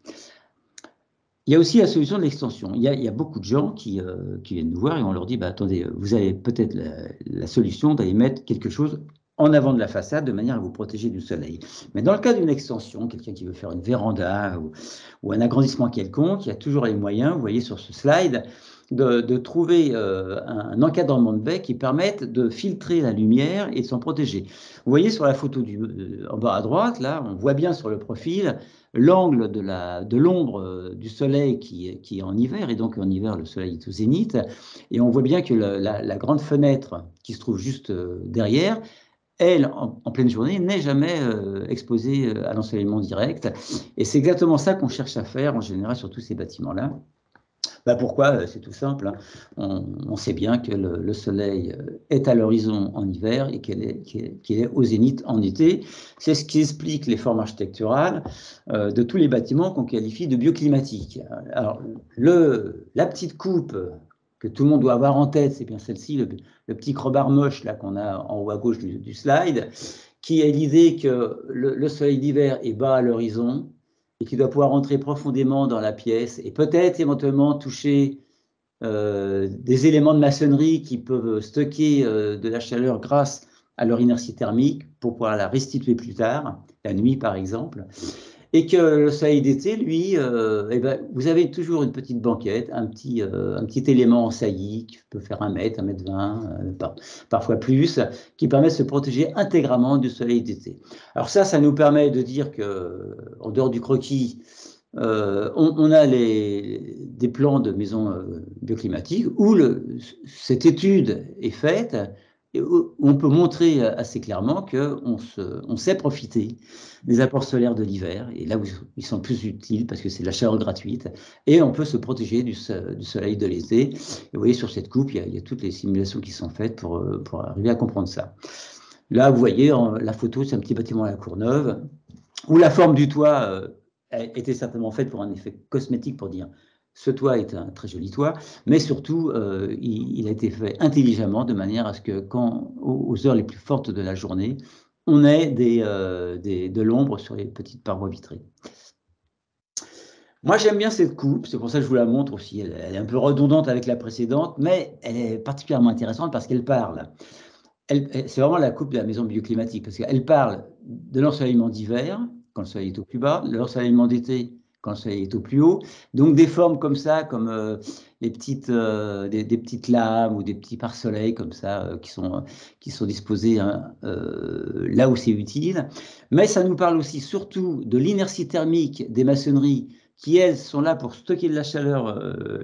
Speaker 7: Il y a aussi la solution de l'extension. Il y a beaucoup de gens qui viennent nous voir et on leur dit, bah, attendez, vous avez peut-être la solution d'aller mettre quelque chose en avant de la façade de manière à vous protéger du soleil. Mais dans le cas d'une extension, quelqu'un qui veut faire une véranda ou un agrandissement quelconque, il y a toujours les moyens, vous voyez sur ce slide, de trouver un encadrement de baies qui permette de filtrer la lumière et de s'en protéger. Vous voyez sur la photo en bas à droite, là, on voit bien sur le profil l'angle de l'ombre du soleil qui est en hiver, et donc en hiver, le soleil est au zénith, et on voit bien que la grande fenêtre qui se trouve juste derrière, elle, en pleine journée, n'est jamais exposée à l'ensoleillement direct. Et c'est exactement ça qu'on cherche à faire en général sur tous ces bâtiments-là. Bah pourquoi? C'est tout simple. Hein. On sait bien que le soleil est à l'horizon en hiver et qu'il est au zénith en été. C'est ce qui explique les formes architecturales de tous les bâtiments qu'on qualifie de bioclimatiques. Alors, la petite coupe que tout le monde doit avoir en tête, c'est bien celle-ci, le petit crobard moche là qu'on a en haut à gauche du slide, qui est l'idée que le soleil d'hiver est bas à l'horizon et qui doit pouvoir entrer profondément dans la pièce et peut-être éventuellement toucher des éléments de maçonnerie qui peuvent stocker de la chaleur grâce à leur inertie thermique pour pouvoir la restituer plus tard, la nuit par exemple. Et que le soleil d'été, lui, eh ben, vous avez toujours une petite banquette, un petit élément en saillie qui peut faire 1 mètre, 1,20 m, parfois plus, qui permet de se protéger intégralement du soleil d'été. Alors ça nous permet de dire que, en dehors du croquis, on a des plans de maisons bioclimatiques où cette étude est faite, et où on peut montrer assez clairement qu'on sait profiter des apports solaires de l'hiver, et là où ils sont plus utiles parce que c'est de la chaleur gratuite, et on peut se protéger du soleil de l'été. Et vous voyez sur cette coupe, il y a toutes les simulations qui sont faites pour arriver à comprendre ça. Là, vous voyez, la photo, c'est un petit bâtiment à la Courneuve, où la forme du toit était certainement faite pour un effet cosmétique, pour dire ce toit est un très joli toit, mais surtout, il a été fait intelligemment de manière à ce que, aux heures les plus fortes de la journée, on ait de l'ombre sur les petites parois vitrées. Moi, j'aime bien cette coupe, c'est pour ça que je vous la montre aussi. Elle est un peu redondante avec la précédente, mais elle est particulièrement intéressante parce qu'elle parle. C'est vraiment la coupe de la maison bioclimatique, parce qu'elle parle de l'ensoleillement d'hiver, quand le soleil est au plus bas, de l'ensoleillement d'été, quand le soleil est au plus haut. Donc des formes comme ça, comme des petites lames ou des petits pare-soleils comme ça, qui sont disposés là où c'est utile. Mais ça nous parle aussi surtout de l'inertie thermique des maçonneries, qui, elles, sont là pour stocker de la chaleur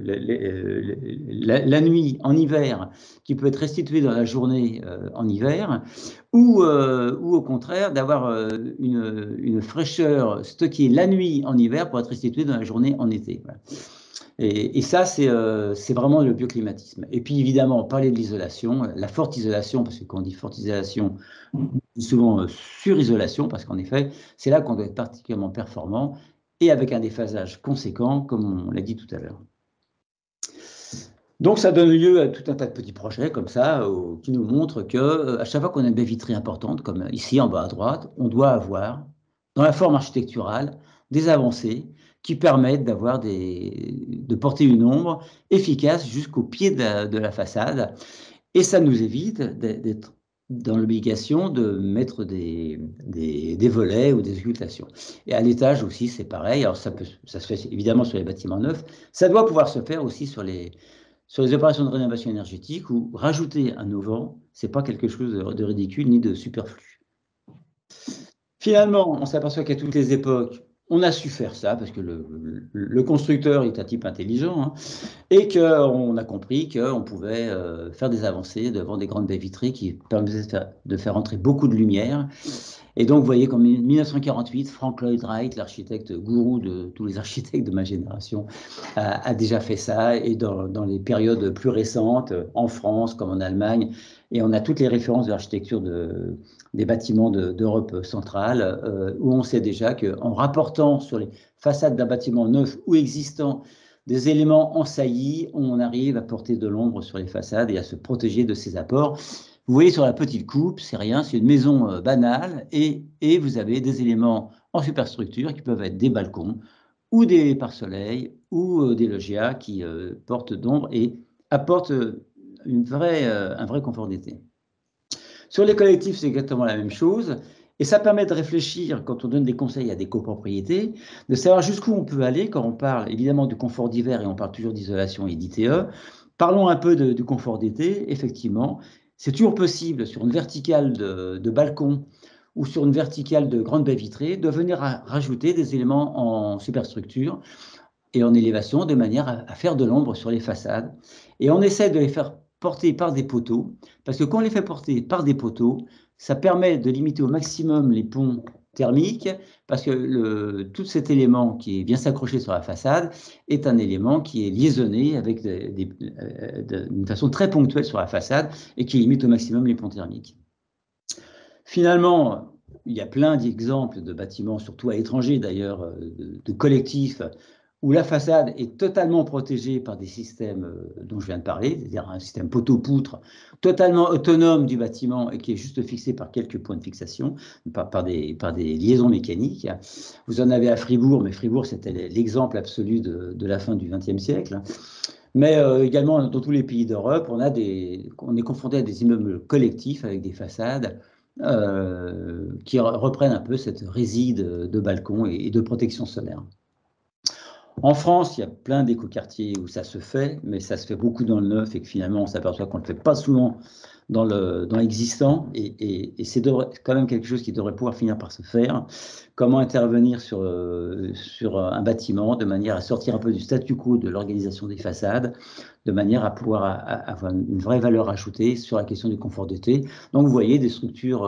Speaker 7: la nuit, en hiver, qui peut être restituée dans la journée en hiver, ou au contraire, d'avoir une fraîcheur stockée la nuit en hiver pour être restituée dans la journée en été. Voilà. Et ça, c'est vraiment le bioclimatisme. Et puis, évidemment, parler de l'isolation, la forte isolation, parce que quand on dit forte isolation, on dit souvent sur-isolation, parce qu'en effet, c'est là qu'on doit être particulièrement performant et avec un déphasage conséquent, comme on l'a dit tout à l'heure. Donc, ça donne lieu à tout un tas de petits projets comme ça, qui nous montrent qu'à chaque fois qu'on a une baie vitrée importante, comme ici en bas à droite, on doit avoir, dans la forme architecturale, des avancées qui permettent de porter une ombre efficace jusqu'au pied de la façade. Et ça nous évite d'être dans l'obligation de mettre des volets ou des occultations. Et à l'étage aussi, c'est pareil. Alors, ça se fait évidemment sur les bâtiments neufs. Ça doit pouvoir se faire aussi sur les opérations de rénovation énergétique où rajouter un auvent, ce n'est pas quelque chose de ridicule ni de superflu. Finalement, on s'aperçoit qu'à toutes les époques, on a su faire ça parce que le constructeur est un type intelligent, hein, et qu'on a compris qu'on pouvait faire des avancées devant des grandes baies vitrées qui permettaient de faire entrer beaucoup de lumière. Et donc, vous voyez qu'en 1948, Frank Lloyd Wright, l'architecte gourou de tous les architectes de ma génération, a déjà fait ça. Et dans les périodes plus récentes, en France comme en Allemagne, et on a toutes les références de l'architecture des bâtiments d'Europe centrale, où on sait déjà qu'en rapportant sur les façades d'un bâtiment neuf ou existant des éléments en saillie, on arrive à porter de l'ombre sur les façades et à se protéger de ces apports. Vous voyez sur la petite coupe, c'est rien, c'est une maison banale et vous avez des éléments en superstructure qui peuvent être des balcons ou des pare-soleil ou des loggias qui portent d'ombre et apportent un vrai confort d'été. Sur les collectifs, c'est exactement la même chose. Et ça permet de réfléchir, quand on donne des conseils à des copropriétés, de savoir jusqu'où on peut aller quand on parle évidemment du confort d'hiver et on parle toujours d'isolation et d'ITE. Parlons un peu du confort d'été. Effectivement, c'est toujours possible sur une verticale de balcon ou sur une verticale de grande baie vitrée de venir rajouter des éléments en superstructure et en élévation de manière à faire de l'ombre sur les façades. Et on essaie de les faire porter par des poteaux, parce que quand on les fait porter par des poteaux, ça permet de limiter au maximum les ponts thermiques, parce que tout cet élément qui vient s'accrocher sur la façade est un élément qui est liaisonné avec d'une façon très ponctuelle sur la façade et qui limite au maximum les ponts thermiques. Finalement, il y a plein d'exemples de bâtiments, surtout à l'étranger d'ailleurs, de collectifs, où la façade est totalement protégée par des systèmes dont je viens de parler, c'est-à-dire un système poteau-poutre totalement autonome du bâtiment et qui est juste fixé par quelques points de fixation, par des liaisons mécaniques. Vous en avez à Fribourg, mais Fribourg, c'était l'exemple absolu de la fin du XXe siècle. Mais également, dans tous les pays d'Europe, on est confronté à des immeubles collectifs avec des façades qui reprennent un peu cette réside de balcons et de protection solaire. En France, il y a plein d'écoquartiers où ça se fait, mais ça se fait beaucoup dans le neuf et que finalement, on s'aperçoit qu'on ne le fait pas souvent dans l'existant. Et c'est quand même quelque chose qui devrait pouvoir finir par se faire. Comment intervenir sur un bâtiment de manière à sortir un peu du statu quo de l'organisation des façades, de manière à pouvoir avoir une vraie valeur ajoutée sur la question du confort d'été. Donc, vous voyez des structures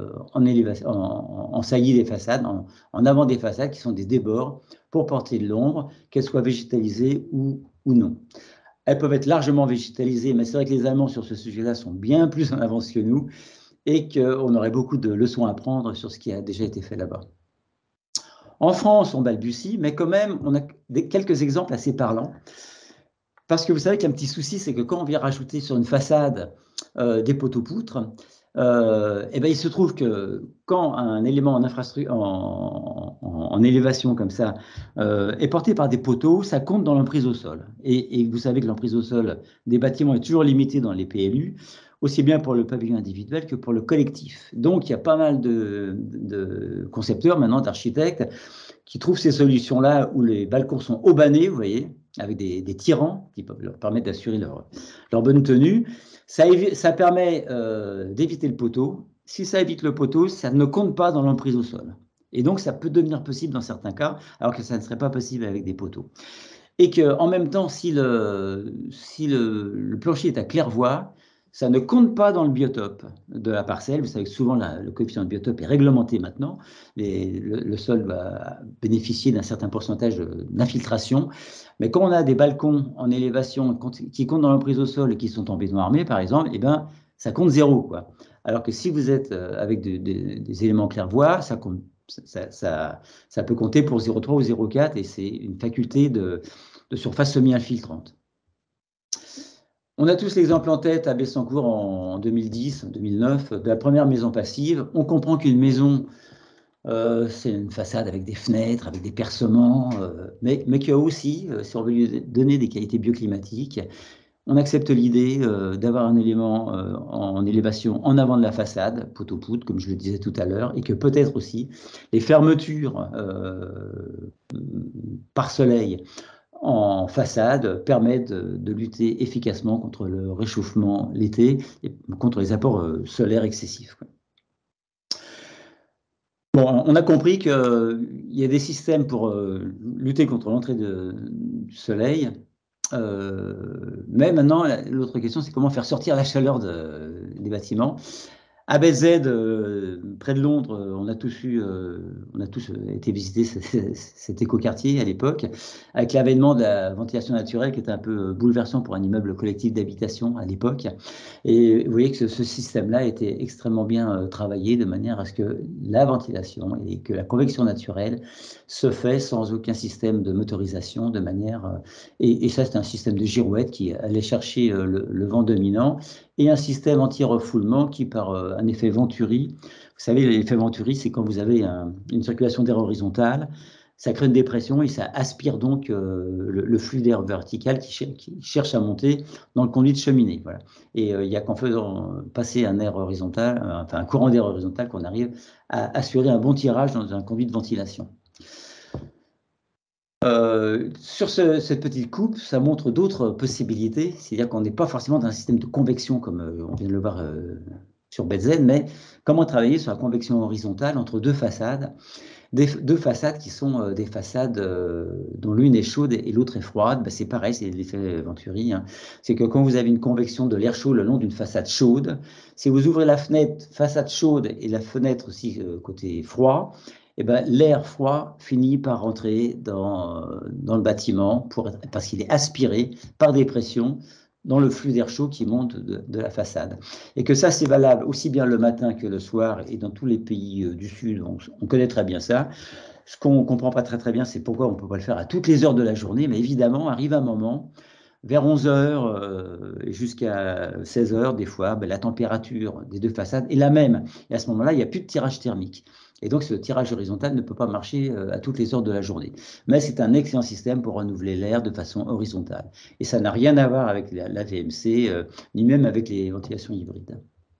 Speaker 7: en saillie des façades, en avant des façades qui sont des débords pour porter de l'ombre, qu'elles soient végétalisées ou non. Elles peuvent être largement végétalisées, mais c'est vrai que les Allemands sur ce sujet-là sont bien plus en avance que nous et qu'on aurait beaucoup de leçons à prendre sur ce qui a déjà été fait là-bas. En France, on balbutie, mais quand même, on a quelques exemples assez parlants. Parce que vous savez qu'il y a un petit souci, c'est que quand on vient rajouter sur une façade des poteaux-poutres, eh ben, il se trouve que quand un élément en infrastructure, en élévation comme ça, est porté par des poteaux, ça compte dans l'emprise au sol. Et vous savez que l'emprise au sol des bâtiments est toujours limitée dans les PLU, aussi bien pour le pavillon individuel que pour le collectif. Donc, il y a pas mal de concepteurs maintenant, d'architectes, qui trouvent ces solutions-là où les balcons sont haubanés, vous voyez, avec des tirants qui peuvent leur permettre d'assurer leur bonne tenue. Ça permet d'éviter le poteau. Si ça évite le poteau, ça ne compte pas dans l'emprise au sol. Et donc, ça peut devenir possible dans certains cas, alors que ça ne serait pas possible avec des poteaux. Et qu'en même temps, si le plancher est à claire-voie, ça ne compte pas dans le biotope de la parcelle. Vous savez que souvent, le coefficient de biotope est réglementé maintenant. Le sol va bénéficier d'un certain pourcentage d'infiltration. Mais quand on a des balcons en élévation qui comptent dans l'emprise au sol et qui sont en béton armé, par exemple, eh ben, ça compte 0, quoi. Alors que si vous êtes avec des éléments clairvoie, ça peut compter pour 0,3 ou 0,4 et c'est une faculté de surface semi-infiltrante. On a tous l'exemple en tête à Bessancourt en 2010-2009 de la première maison passive. On comprend qu'une maison, c'est une façade avec des fenêtres, avec des percements, mais qu'il y a aussi, si on veut lui donner des qualités bioclimatiques, on accepte l'idée d'avoir un élément en élévation en avant de la façade, poteau-poutre, comme je le disais tout à l'heure, et que peut-être aussi les fermetures par soleil en façade permettent de lutter efficacement contre le réchauffement l'été et contre les apports solaires excessifs, quoi. Bon, on a compris qu'il y a des systèmes pour lutter contre l'entrée du soleil, mais maintenant, l'autre question, c'est comment faire sortir la chaleur des bâtiments. À BZ, près de Londres, on a tous été visiter cet écoquartier à l'époque, avec l'avènement de la ventilation naturelle qui était un peu bouleversant pour un immeuble collectif d'habitation à l'époque. Et vous voyez que ce système-là était extrêmement bien travaillé de manière à ce que la ventilation et que la convection naturelle se fait sans aucun système de motorisation, de manière... et ça, c'est un système de girouette qui allait chercher le vent dominant et un système anti-refoulement qui, par un effet Venturi, vous savez, l'effet Venturi, c'est quand vous avez une circulation d'air horizontale, ça crée une dépression et ça aspire donc le flux d'air vertical qui cherche à monter dans le conduit de cheminée. Voilà. Et il n'y a qu'en faisant passer un air horizontal, enfin un courant d'air horizontal, qu'on arrive à assurer un bon tirage dans un conduit de ventilation. Sur cette petite coupe, ça montre d'autres possibilités, c'est-à-dire qu'on n'est pas forcément dans un système de convection comme on vient de le voir sur BZ, mais comment travailler sur la convection horizontale entre deux façades qui sont des façades dont l'une est chaude et l'autre est froide. Ben, c'est pareil, c'est l'effet Venturi, hein. C'est que quand vous avez une convection de l'air chaud le long d'une façade chaude, si vous ouvrez la fenêtre façade chaude et la fenêtre aussi côté froid, eh ben, l'air froid finit par rentrer dans le bâtiment parce qu'il est aspiré par des pressions dans le flux d'air chaud qui monte de la façade. Et que ça, c'est valable aussi bien le matin que le soir, et dans tous les pays du Sud, on connaît très bien ça. Ce qu'on ne comprend pas très bien, c'est pourquoi on ne peut pas le faire à toutes les heures de la journée, mais évidemment, arrive un moment, vers 11 h jusqu'à 16 h, des fois, ben, la température des deux façades est la même. Et à ce moment-là, il n'y a plus de tirage thermique. Et donc, ce tirage horizontal ne peut pas marcher à toutes les heures de la journée. Mais c'est un excellent système pour renouveler l'air de façon horizontale. Et ça n'a rien à voir avec la VMC, ni même avec les ventilations hybrides.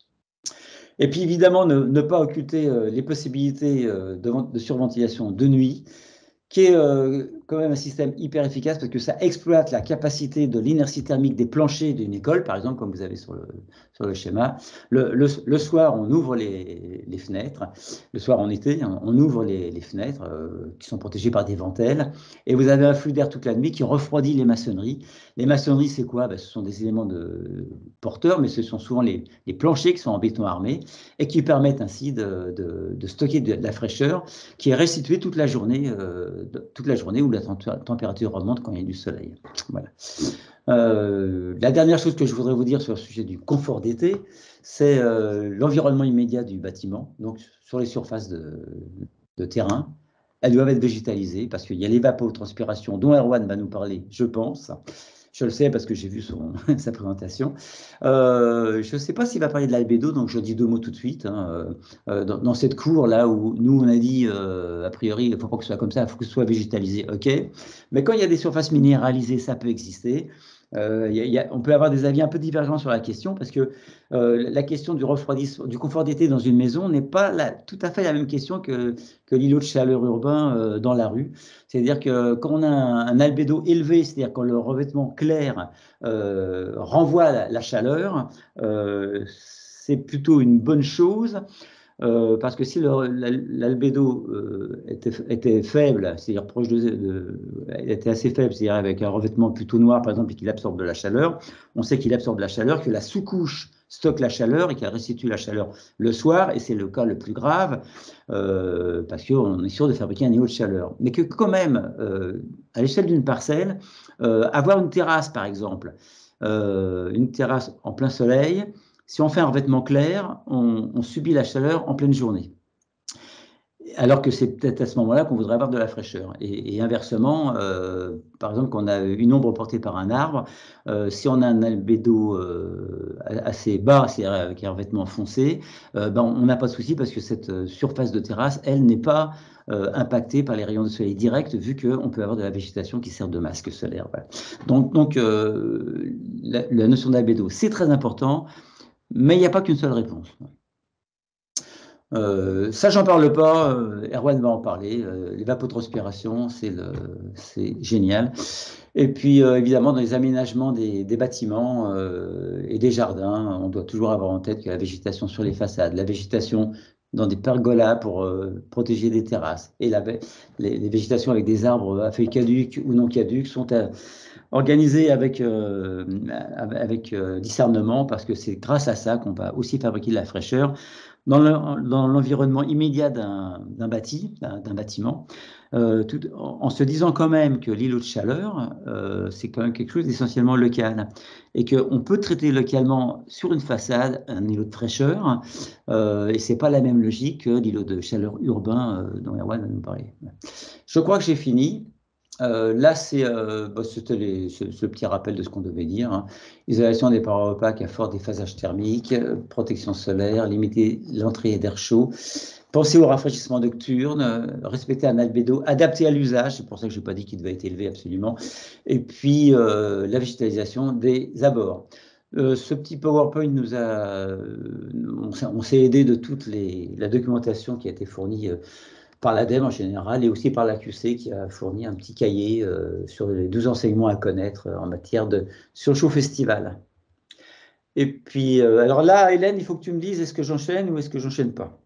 Speaker 7: Et puis, évidemment, ne pas occulter les possibilités de surventilation de nuit, qui est quand même un système hyper efficace parce que ça exploite la capacité de l'inertie thermique des planchers d'une école, par exemple, comme vous avez sur le schéma. Le soir, on ouvre les fenêtres. Le soir, en été, on ouvre les fenêtres qui sont protégées par des ventelles. Et vous avez un flux d'air toute la nuit qui refroidit les maçonneries. Les maçonneries, c'est quoi? Ben, ce sont des éléments de porteurs, mais ce sont souvent les planchers qui sont en béton armé et qui permettent ainsi de stocker de la fraîcheur qui est restituée toute la journée où la température remonte quand il y a du soleil. Voilà. La dernière chose que je voudrais vous dire sur le sujet du confort d'été, c'est l'environnement immédiat du bâtiment, donc sur les surfaces de terrain. Elles doivent être végétalisées parce qu'il y a l'évapotranspiration dont Erwan va nous parler, je pense. Je le sais parce que j'ai vu sa présentation. Je ne sais pas s'il va parler de l'albédo, donc je dis deux mots tout de suite. Hein. Dans cette cour-là où nous, on a dit, a priori, il ne faut pas que ce soit comme ça, il faut que ce soit végétalisé, ok. Mais quand il y a des surfaces minéralisées, ça peut exister. On peut avoir des avis un peu divergents sur la question parce que la question du refroidissement, du confort d'été dans une maison n'est pas tout à fait la même question que l'îlot de chaleur urbain dans la rue. C'est-à-dire que quand on a un albédo élevé, c'est-à-dire quand le revêtement clair renvoie la chaleur, c'est plutôt une bonne chose. parce que si l'albédo était faible, c'est-à-dire proche était assez faible, c'est-à-dire avec un revêtement plutôt noir, par exemple, et qu'il absorbe de la chaleur, on sait qu'il absorbe de la chaleur, que la sous-couche stocke la chaleur et qu'elle restitue la chaleur le soir, et c'est le cas le plus grave, parce qu'on est sûr de fabriquer un niveau de chaleur. Mais que quand même, à l'échelle d'une parcelle, avoir une terrasse, par exemple, une terrasse en plein soleil, si on fait un revêtement clair, on subit la chaleur en pleine journée. Alors que c'est peut-être à ce moment-là qu'on voudrait avoir de la fraîcheur. Et inversement, par exemple, quand on a une ombre portée par un arbre, si on a un albédo assez bas, c'est-à-dire avec un revêtement foncé, ben, on n'a pas de souci parce que cette surface de terrasse, elle n'est pas impactée par les rayons de soleil directs, vu qu'on peut avoir de la végétation qui sert de masque solaire. Voilà. Donc la notion d'albédo, c'est très important, mais il n'y a pas qu'une seule réponse. Ça, j'en parle pas, Erwan va en parler. L'évapotranspiration, c'est génial. Et puis, évidemment, dans les aménagements des bâtiments et des jardins, on doit toujours avoir en tête que la végétation sur les façades, la végétation dans des pergolas pour protéger des terrasses, et les végétations avec des arbres à feuilles caduques ou non caduques sont organisées avec discernement, parce que c'est grâce à ça qu'on va aussi fabriquer de la fraîcheur dans l'environnement immédiat d'un bâtiment, en se disant quand même que l'îlot de chaleur, c'est quand même quelque chose d'essentiellement local, et qu'on peut traiter localement sur une façade un îlot de fraîcheur, et c'est pas la même logique que l'îlot de chaleur urbain dont Erwan va nous parler. Je crois que j'ai fini. Là, c'était ce petit rappel de ce qu'on devait dire. Hein. Isolation des parois opaques à fort déphasage thermique, protection solaire, limiter l'entrée d'air chaud, penser au rafraîchissement nocturne, respecter un albédo adapté à l'usage, c'est pour ça que je n'ai pas dit qu'il devait être élevé absolument, et puis la végétalisation des abords. Ce petit PowerPoint on s'est aidé de toute la documentation qui a été fournie par l'ADEME en général, et aussi par l'AQC qui a fourni un petit cahier sur les 12 enseignements à connaître en matière de surchauffe estival. Et puis, alors là, Hélène, il faut que tu me dises, est-ce que j'enchaîne ou est-ce que j'enchaîne pas?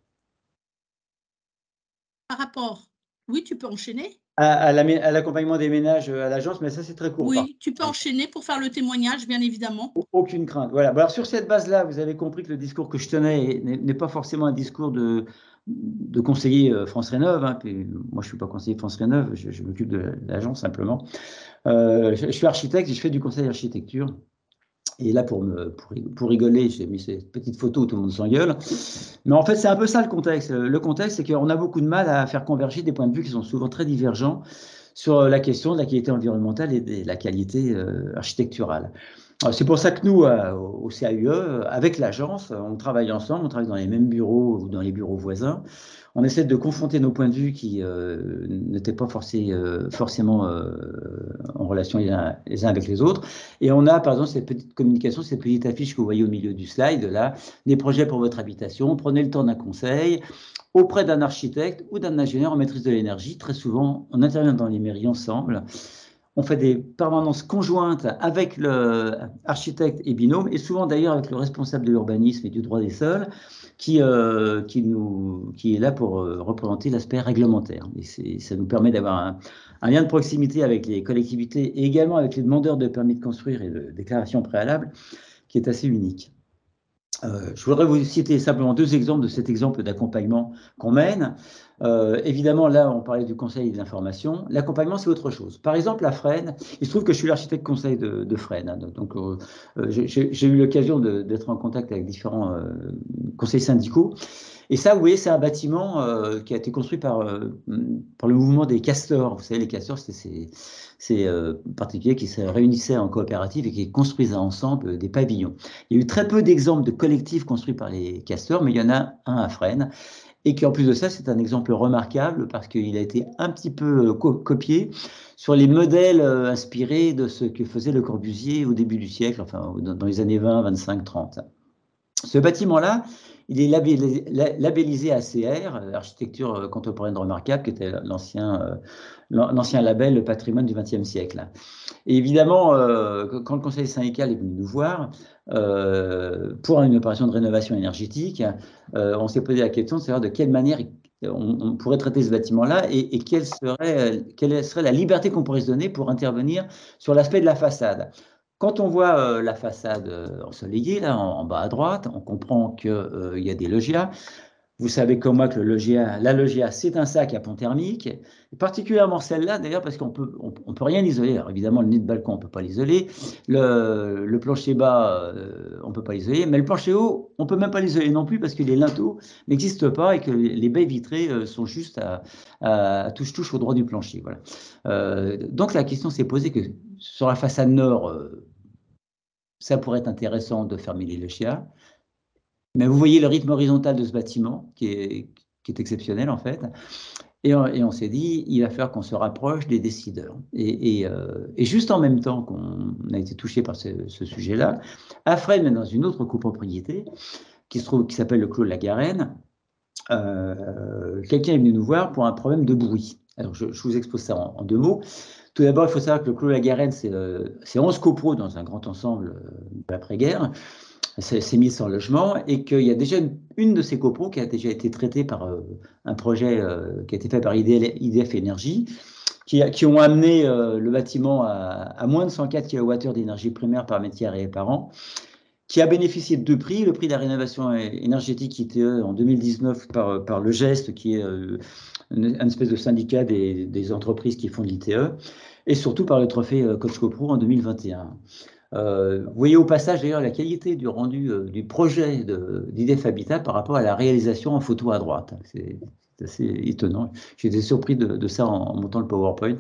Speaker 1: Par rapport, oui, tu peux enchaîner.
Speaker 7: À l'accompagnement des ménages à l'agence, mais ça, c'est très court.
Speaker 1: Oui, tu peux enchaîner pour faire le témoignage, bien évidemment.
Speaker 7: Aucune crainte. Voilà. Alors, sur cette base-là, vous avez compris que le discours que je tenais n'est pas forcément un discours de conseiller France Rénov'. Hein. Puis, moi, je ne suis pas conseiller France Rénov', je m'occupe de l'agence simplement. Je suis architecte et je fais du conseil d'architecture. Et là, pour rigoler, j'ai mis cette petite photo où tout le monde s'engueule. Mais en fait, c'est un peu ça le contexte. Le contexte, c'est qu'on a beaucoup de mal à faire converger des points de vue qui sont souvent très divergents sur la question de la qualité environnementale et de la qualité architecturale. C'est pour ça que nous, au CAUE, avec l'agence, on travaille ensemble, on travaille dans les mêmes bureaux ou dans les bureaux voisins. On essaie de confronter nos points de vue qui n'étaient pas forcément en relation les uns avec les autres. Et on a, par exemple, cette petite communication, cette petite affiche que vous voyez au milieu du slide, là, des projets pour votre habitation. Prenez le temps d'un conseil auprès d'un architecte ou d'un ingénieur en maîtrise de l'énergie. Très souvent, on intervient dans les mairies ensemble. On fait des permanences conjointes avec l'architecte et binôme, et souvent d'ailleurs avec le responsable de l'urbanisme et du droit des sols, qui est là pour représenter l'aspect réglementaire. Et ça nous permet d'avoir un lien de proximité avec les collectivités et également avec les demandeurs de permis de construire et de déclaration préalable, qui est assez unique. Je voudrais vous citer simplement 2 exemples de cet exemple d'accompagnement qu'on mène. Évidemment, là, on parlait du conseil et de l'information. L'accompagnement, c'est autre chose. Par exemple, la Fresnes, il se trouve que je suis l'architecte conseil de Fresnes. Hein, donc, j'ai eu l'occasion d'être en contact avec différents conseils syndicaux. Et ça, vous voyez, c'est un bâtiment qui a été construit par le mouvement des castors. Vous savez, les castors, c'est ces particuliers qui se réunissaient en coopérative et qui construisaient ensemble des pavillons. Il y a eu très peu d'exemples de collectifs construits par les castors, mais il y en a un à Fresnes. Et qui, en plus de ça, c'est un exemple remarquable parce qu'il a été un petit peu copié sur les modèles inspirés de ce que faisait Le Corbusier au début du siècle, enfin dans les années 20, 25, 30. Ce bâtiment-là, il est labellisé ACR, Architecture Contemporaine Remarquable, qui était l'ancien label, le patrimoine du XXe siècle. Et évidemment, quand le conseil syndical est venu nous voir pour une opération de rénovation énergétique, on s'est posé la question de savoir de quelle manière on pourrait traiter ce bâtiment-là et quelle serait la liberté qu'on pourrait se donner pour intervenir sur l'aspect de la façade. Quand on voit la façade ensoleillée, là, en bas à droite, on comprend qu'il y a des loggias. Vous savez comme moi que la loggia, c'est un sac à pont thermique, et particulièrement celle-là, d'ailleurs, parce qu'on peut rien isoler. Alors, évidemment, le nid de balcon, on ne peut pas l'isoler. Le plancher bas, on ne peut pas l'isoler. Mais le plancher haut, on ne peut même pas l'isoler non plus, parce que les linteaux n'existent pas et que les baies vitrées sont juste à touche-touche au droit du plancher. Voilà. Donc, la question s'est posée que sur la façade nord, ça pourrait être intéressant de fermer les loggias. Mais vous voyez le rythme horizontal de ce bâtiment qui est exceptionnel en fait. Et on s'est dit, il va falloir qu'on se rapproche des décideurs. Et juste en même temps qu'on a été touché par ce sujet-là, à Fresnes, mais dans une autre copropriété qui s'appelle le Clos de la Garenne, quelqu'un est venu nous voir pour un problème de bruit. Alors je vous expose ça en 2 mots. Tout d'abord, il faut savoir que le Clos de la Garenne, c'est 11 copros dans un grand ensemble de l'après-guerre. C'est mis sur logement et qu'il y a déjà une de ces copros qui a déjà été traitée par un projet qui a été fait par IDF Énergie, qui ont amené le bâtiment à moins de 104 kWh d'énergie primaire par mètre carré et par an, qui a bénéficié de 2 prix, le prix de la rénovation énergétique ITE en 2019 par le GEST, qui est une espèce de syndicat des entreprises qui font de l'ITE, et surtout par le trophée Coach CoPro en 2021. Vous voyez au passage d'ailleurs la qualité du rendu du projet d'IDF Habitat par rapport à la réalisation en photo à droite. C'est assez étonnant. J'ai été surpris de ça en montant le PowerPoint.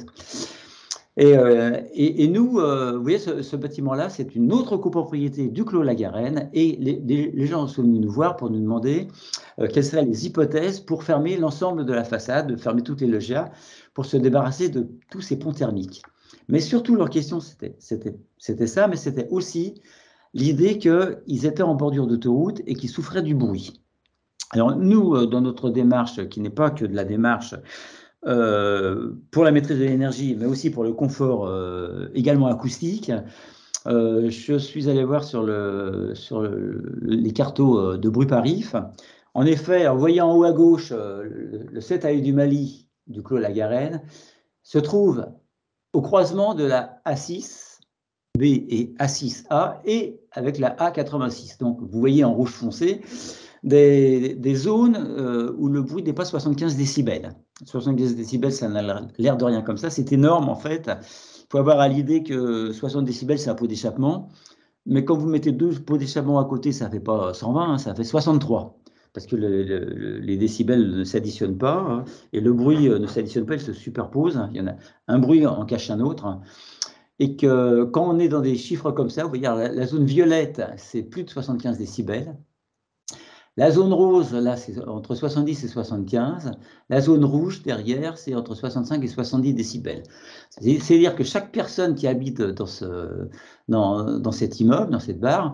Speaker 7: Et nous, vous voyez, ce bâtiment-là, c'est une autre copropriété du Clos La Garenne. Et les gens sont venus nous voir pour nous demander quelles seraient les hypothèses pour fermer l'ensemble de la façade, fermer toutes les loggias, pour se débarrasser de tous ces ponts thermiques. Mais surtout, leur question, c'était ça, mais c'était aussi l'idée qu'ils étaient en bordure d'autoroute et qu'ils souffraient du bruit. Alors nous, dans notre démarche, qui n'est pas que de la démarche pour la maîtrise de l'énergie, mais aussi pour le confort également acoustique, je suis allé voir sur les cartos de bruit Paris. En effet, vous voyez en haut à gauche le 7 AE du Mali du Clos La Garenne se trouve au croisement de la A6B et A6A et avec la A86. Donc, vous voyez en rouge foncé des zones où le bruit dépasse 75 décibels. 75 décibels, ça n'a l'air de rien comme ça. C'est énorme, en fait. Il faut avoir à l'idée que 60 décibels, c'est un pot d'échappement. Mais quand vous mettez 2 pots d'échappement à côté, ça ne fait pas 120, hein, ça fait 63. Parce que les décibels ne s'additionnent pas, hein, et le bruit ne s'additionne pas, il se superpose. Il y en a un bruit en cache un autre. Et que quand on est dans des chiffres comme ça, vous voyez, la zone violette, c'est plus de 75 décibels. La zone rose, là, c'est entre 70 et 75. La zone rouge, derrière, c'est entre 65 et 70 décibels. C'est-à-dire que chaque personne qui habite dans cet immeuble, dans cette barre,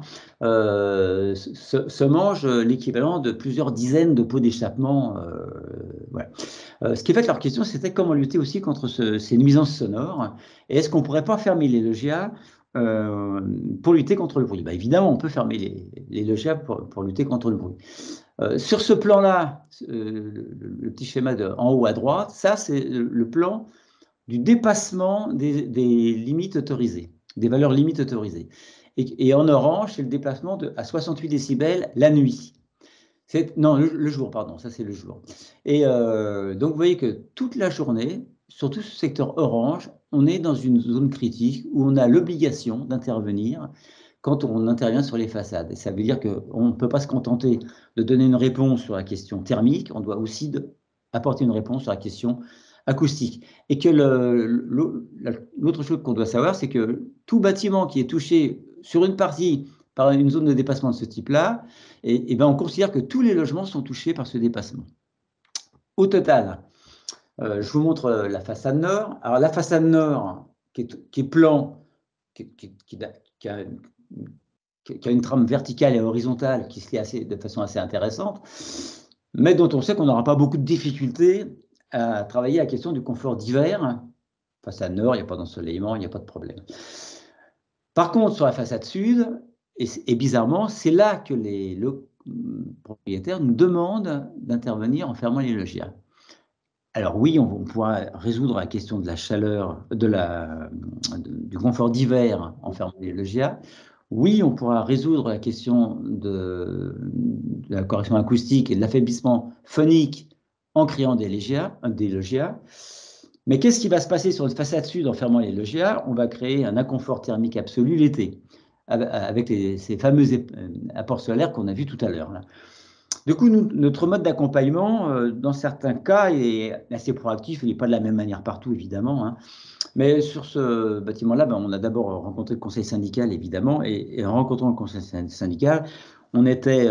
Speaker 7: se mange l'équivalent de plusieurs dizaines de pots d'échappement. Voilà. Ce qui fait que leur question, c'était comment lutter aussi contre ces nuisances sonores. Et est-ce qu'on ne pourrait pas fermer les loggias pour lutter contre le bruit? Bah, évidemment, on peut fermer les loggias pour lutter contre le bruit. Sur ce plan-là, le petit schéma en haut à droite, ça c'est le plan du dépassement des limites autorisées, des valeurs limites autorisées. Et en orange, c'est le dépassement à 68 décibels la nuit. Non, le jour, pardon, ça c'est le jour. Et donc vous voyez que toute la journée, sur tout ce secteur orange, on est dans une zone critique où on a l'obligation d'intervenir quand on intervient sur les façades. Et ça veut dire qu'on ne peut pas se contenter de donner une réponse sur la question thermique, on doit aussi apporter une réponse sur la question acoustique. Et que l'autre chose qu'on doit savoir, c'est que tout bâtiment qui est touché sur une partie par une zone de dépassement de ce type-là, et ben on considère que tous les logements sont touchés par ce dépassement. Au total, je vous montre la façade nord. Alors la façade nord, qui est plan, qui a qui a une trame verticale et horizontale qui se lit de façon assez intéressante, mais dont on sait qu'on n'aura pas beaucoup de difficultés à travailler la question du confort d'hiver. Façade nord, il n'y a pas d'ensoleillement, il n'y a pas de problème. Par contre, sur la façade sud, et bizarrement, c'est là que les propriétaires nous demandent d'intervenir en fermant les loggias. Alors oui, on pourra résoudre la question de la chaleur, du confort d'hiver en fermant les loggias. Oui, on pourra résoudre la question de la correction acoustique et de l'affaiblissement phonique en créant des loggias. Mais qu'est-ce qui va se passer sur une façade sud en fermant les loggias? On va créer un inconfort thermique absolu l'été, avec ces fameux apports solaires qu'on a vus tout à l'heure. Du coup, notre mode d'accompagnement, dans certains cas, est assez proactif. Il n'est pas de la même manière partout, évidemment, hein. Mais sur ce bâtiment-là, on a d'abord rencontré le conseil syndical, évidemment, et en rencontrant le conseil syndical, on était,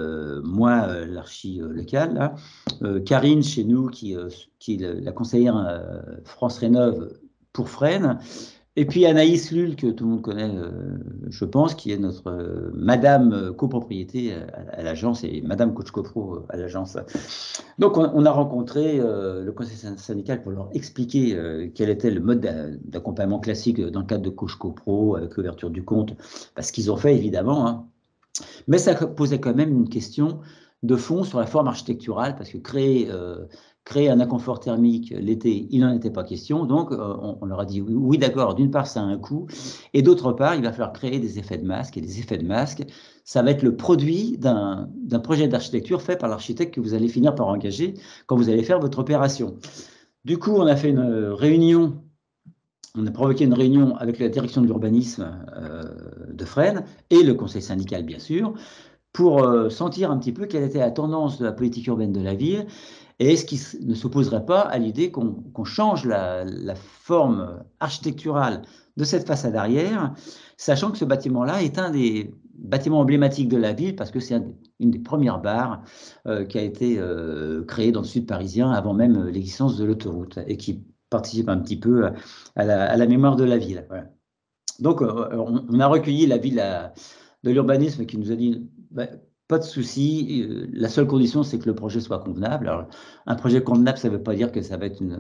Speaker 7: moi, l'archi local, là, Karine, chez nous, qui est la conseillère France Rénov' pour Fresnes, et puis Anaïs Lull, que tout le monde connaît, je pense, qui est notre madame copropriété à l'agence et madame coach copro à l'agence. Donc, on a rencontré le conseil syndical pour leur expliquer quel était le mode d'accompagnement classique dans le cadre de coach copro, avec l'ouverture du compte, parce qu'ils ont fait, évidemment, hein. Mais ça posait quand même une question de fond sur la forme architecturale, parce que créer un inconfort thermique l'été, il n'en était pas question. Donc, on leur a dit oui, d'accord, d'une part, ça a un coût, et d'autre part, il va falloir créer des effets de masque. Et des effets de masque, ça va être le produit d'un projet d'architecture fait par l'architecte que vous allez finir par engager quand vous allez faire votre opération. Du coup, on a fait une réunion. On a provoqué une réunion avec la direction de l'urbanisme de Fresnes et le conseil syndical, bien sûr, pour sentir un petit peu quelle était la tendance de la politique urbaine de la ville et est-ce qu'il ne s'opposerait pas à l'idée qu'on change la forme architecturale de cette façade arrière, sachant que ce bâtiment-là est un des bâtiments emblématiques de la ville parce que c'est une des premières barres qui a été créée dans le sud parisien avant même l'existence de l'autoroute et qui participe un petit peu à la mémoire de la ville. Voilà. Donc, on a recueilli l'avis de l'urbanisme qui nous a dit pas de souci, la seule condition, c'est que le projet soit convenable. Alors, un projet convenable, ça ne veut pas dire que ça va être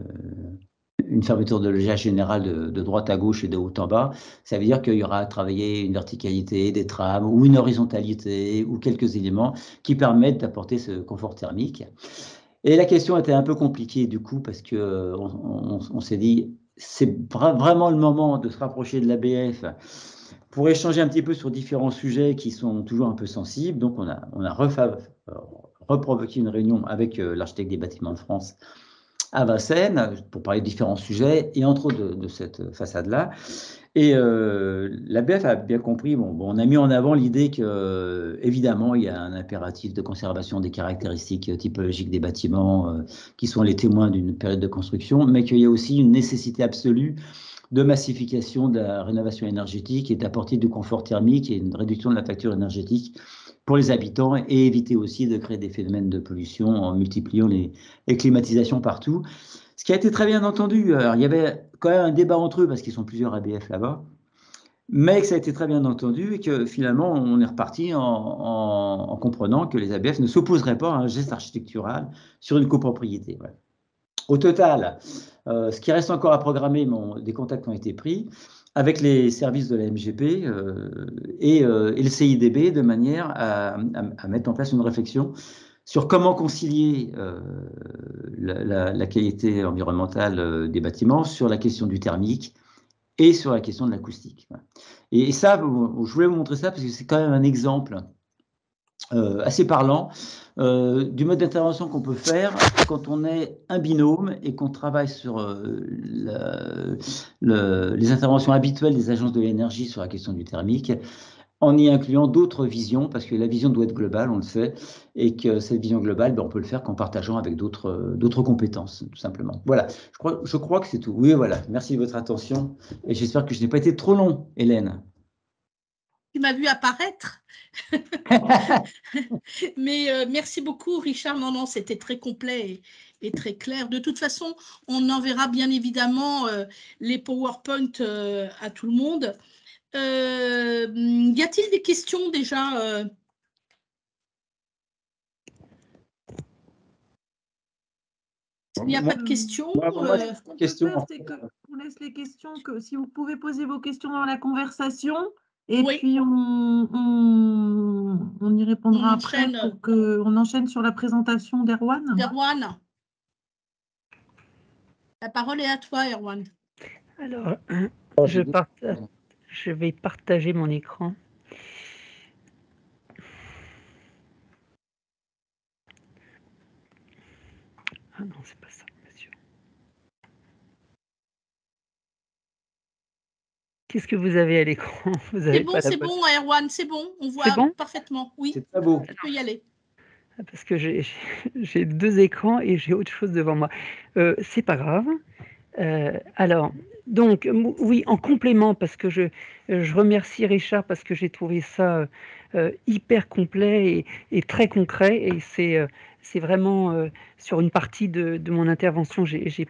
Speaker 7: une fermeture de loggia générale de droite à gauche et de haut en bas. Ça veut dire qu'il y aura à travailler une verticalité, des trames ou une horizontalité ou quelques éléments qui permettent d'apporter ce confort thermique. Et la question était un peu compliquée du coup parce que on s'est dit c'est vraiment le moment de se rapprocher de l'ABF pour échanger un petit peu sur différents sujets qui sont toujours un peu sensibles. Donc on a reprovoqué une réunion avec l'architecte des bâtiments de France à Vincennes pour parler de différents sujets et entre autres de cette façade-là. Et l'ABF a bien compris, on a mis en avant l'idée que, évidemment, il y a un impératif de conservation des caractéristiques typologiques des bâtiments qui sont les témoins d'une période de construction, mais qu'il y a aussi une nécessité absolue de massification de la rénovation énergétique et d'apporter du confort thermique et une réduction de la facture énergétique pour les habitants et éviter aussi de créer des phénomènes de pollution en multipliant les climatisations partout. Ce qui a été très bien entendu. Alors, il y avait quand même un débat entre eux parce qu'ils sont plusieurs ABF là-bas, mais que ça a été très bien entendu et que finalement on est reparti en comprenant que les ABF ne s'opposeraient pas à un geste architectural sur une copropriété. Ouais. Au total, ce qui reste encore à programmer, des contacts ont été pris avec les services de la MGP et le CIDB de manière à mettre en place une réflexion sur comment concilier la qualité environnementale des bâtiments sur la question du thermique et sur la question de l'acoustique. Et ça, je voulais vous montrer ça parce que c'est quand même un exemple assez parlant du mode d'intervention qu'on peut faire quand on est un binôme et qu'on travaille sur les interventions habituelles des agences de l'énergie sur la question du thermique, en y incluant d'autres visions, parce que la vision doit être globale, on le sait, et que cette vision globale, on peut le faire qu'en partageant avec d'autres compétences, tout simplement. Voilà, je crois que c'est tout. Oui, voilà, merci de votre attention, et j'espère que je n'ai pas été trop long, Hélène.
Speaker 1: Tu m'as vu apparaître. Mais merci beaucoup, Richard. Non, c'était très complet et très clair. De toute façon, on enverra bien évidemment les PowerPoint à tout le monde. Y a-t-il des questions déjà S'il n'y a pas de questions,
Speaker 2: On laisse les questions, si vous pouvez poser vos questions dans la conversation, et
Speaker 1: Oui.
Speaker 2: puis on y répondra après pour qu'on enchaîne sur la présentation d'Erwan.
Speaker 1: Erwan, la parole est à toi, Erwan.
Speaker 10: Alors, je vais partager mon écran. Ah non, c'est pas ça, monsieur. Qu'est-ce que vous avez à l'écran?
Speaker 1: C'est bon, Erwan, c'est bon. On voit parfaitement. Oui,
Speaker 7: c'est très beau.
Speaker 1: Tu peux y aller.
Speaker 10: Parce que j'ai 2 écrans et j'ai autre chose devant moi. C'est pas grave. Alors, donc, oui, en complément, parce que je remercie Richard parce que j'ai trouvé ça hyper complet et très concret. Et c'est vraiment sur une partie de mon intervention,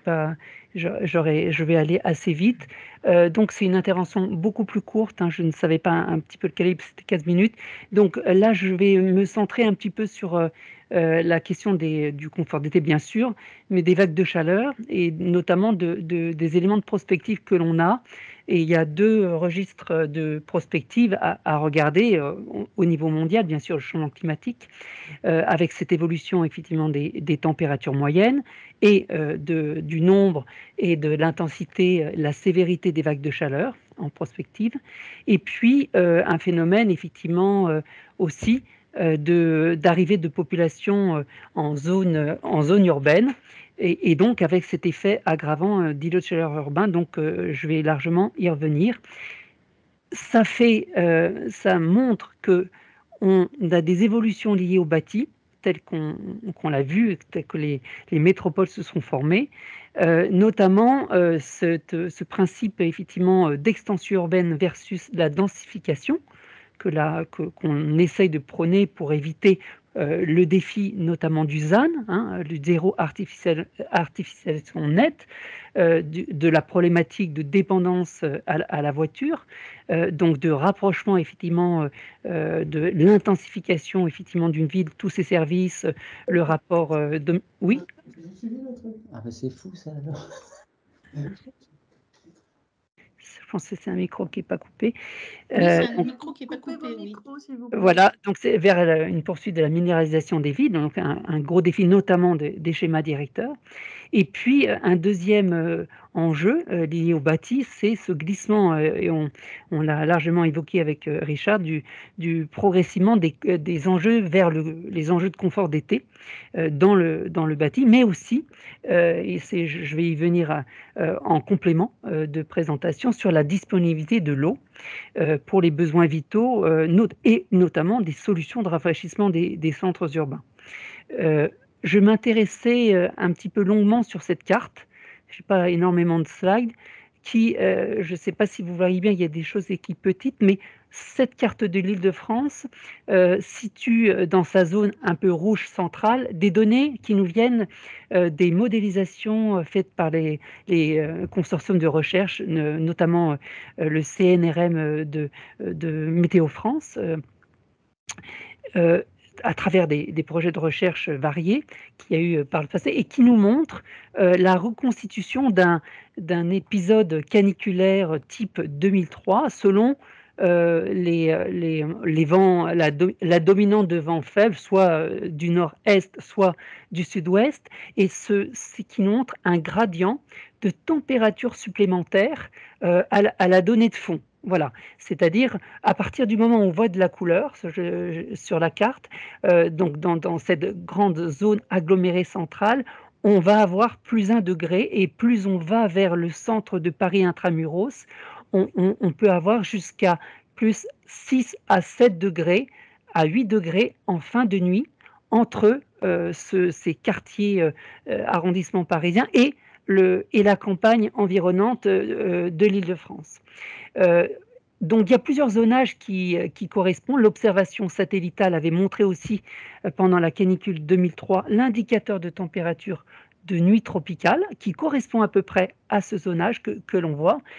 Speaker 10: je vais aller assez vite. Donc, c'est une intervention beaucoup plus courte. Hein, je ne savais pas un petit peu le calibre, c'était 15 minutes. Donc là, je vais me centrer un petit peu sur la question du confort d'été, bien sûr, mais des vagues de chaleur et notamment des éléments de prospective que l'on a. Et il y a 2 registres de prospective à regarder au niveau mondial, bien sûr, le changement climatique, avec cette évolution effectivement des températures moyennes et du nombre et de l'intensité, la sévérité des vagues de chaleur en prospective. Et puis, un phénomène effectivement aussi d'arrivée de populations en zone urbaine, et donc avec cet effet aggravant d'îlots de chaleur urbains. Donc, je vais largement y revenir. Ça montre qu'on a des évolutions liées au bâti, telles qu'on l'a vu, telles que les métropoles se sont formées, notamment ce principe effectivement d'extension urbaine versus la densification qu'on essaye de prôner pour éviter le défi notamment du ZAN, hein, le zéro artificialisation nette, de la problématique de dépendance à la voiture, donc de rapprochement effectivement de l'intensification effectivement d'une ville, tous ses services, le rapport de... Oui.
Speaker 7: Ah ben c'est fou ça alors.
Speaker 10: Je pense que c'est un micro qui n'est pas coupé.
Speaker 1: Oui, c'est un micro qui n'est pas coupé, oui.
Speaker 10: Voilà, donc c'est vers une poursuite de la minéralisation des villes, donc un gros défi notamment des schémas directeurs. Et puis, un deuxième enjeu lié au bâti, c'est ce glissement, et on l'a largement évoqué avec Richard, du progressivement des enjeux vers les enjeux de confort d'été dans le bâti, mais aussi, et je vais y venir en complément de présentation, sur la disponibilité de l'eau pour les besoins vitaux et notamment des solutions de rafraîchissement des centres urbains. Je m'intéressais un petit peu longuement sur cette carte. Je n'ai pas énormément de slides qui, je ne sais pas si vous voyez bien, il y a des choses écrites petites, mais cette carte de l'Île-de-France situe dans sa zone un peu rouge centrale des données qui nous viennent des modélisations faites par les consortiums de recherche, notamment le CNRM de Météo France, à travers des projets de recherche variés qu'il y a eu par le passé et qui nous montrent la reconstitution d'un épisode caniculaire type 2003 selon les vents, la dominante de vents faibles, soit du nord-est, soit du sud-ouest, et ce qui nous montre un gradient de température supplémentaire à la donnée de fond. Voilà, c'est-à-dire à partir du moment où on voit de la couleur sur la carte, donc dans cette grande zone agglomérée centrale, on va avoir plus 1 degré, et plus on va vers le centre de Paris intramuros, on peut avoir jusqu'à plus 6 à 7 degrés, à 8 degrés en fin de nuit, entre ces quartiers arrondissements parisiens et la campagne environnante de l'Île-de-France. Donc il y a plusieurs zonages qui correspondent. L'observation satellitale avait montré aussi pendant la canicule 2003 l'indicateur de température de nuit tropicale qui correspond à peu près à ce zonage que l'on voit.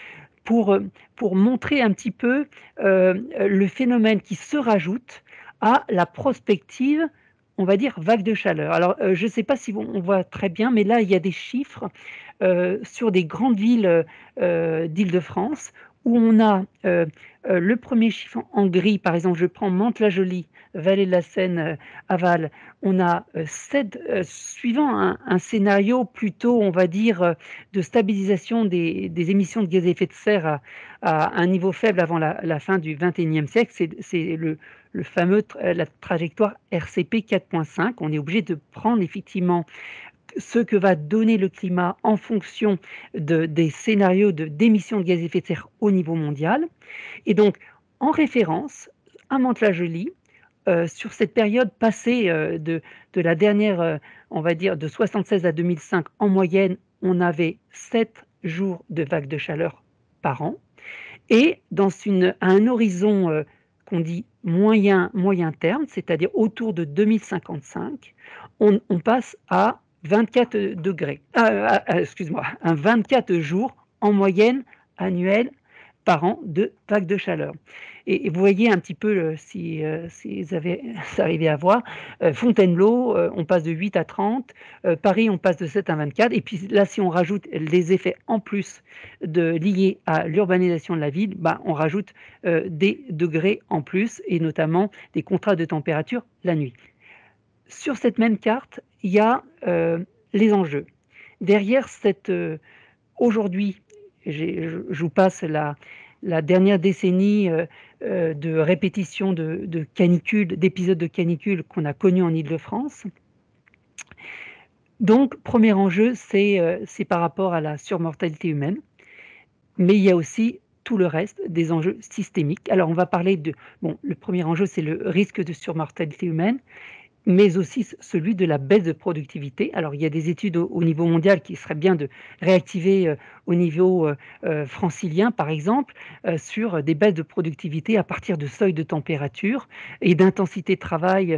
Speaker 10: pour montrer un petit peu le phénomène qui se rajoute à la prospective, on va dire, vague de chaleur. Alors, je ne sais pas si on voit très bien, mais là, il y a des chiffres sur des grandes villes d'Île-de-France où on a le premier chiffre en gris, par exemple, je prends Mantes-la-Jolie, Vallée de la Seine, Aval, on a suivant un scénario plutôt, on va dire, de stabilisation des émissions de gaz à effet de serre à un niveau faible avant la fin du XXIe siècle, c'est le fameux, la trajectoire RCP 4.5. On est obligé de prendre effectivement ce que va donner le climat en fonction des scénarios d'émissions de gaz à effet de serre au niveau mondial. Et donc, en référence à Mantes-la-Jolie, sur cette période passée de la dernière, on va dire, de 1976 à 2005, en moyenne, on avait 7 jours de vagues de chaleur par an. Et à un horizon qu'on dit moyen terme, c'est-à-dire autour de 2055, on passe à 24 degrés, excuse-moi, un 24 jours en moyenne annuelle par an de vagues de chaleur. Et vous voyez un petit peu, si vous arrivez à voir, Fontainebleau, on passe de 8 à 30, Paris, on passe de 7 à 24, et puis là, si on rajoute les effets en plus liés à l'urbanisation de la ville, on rajoute des degrés en plus, et notamment des contrastes de température la nuit. Sur cette même carte, il y a les enjeux. Derrière aujourd'hui, je vous passe la dernière décennie de répétition de canicules, d'épisodes de canicules qu'on a connus en Île-de-France. Donc, premier enjeu, c'est par rapport à la surmortalité humaine, mais il y a aussi tout le reste des enjeux systémiques. Alors, on va parler le premier enjeu, c'est le risque de surmortalité humaine, mais aussi celui de la baisse de productivité. Alors, il y a des études au niveau mondial qui seraient bien de réactiver au niveau francilien, par exemple, sur des baisses de productivité à partir de seuils de température et d'intensité de travail.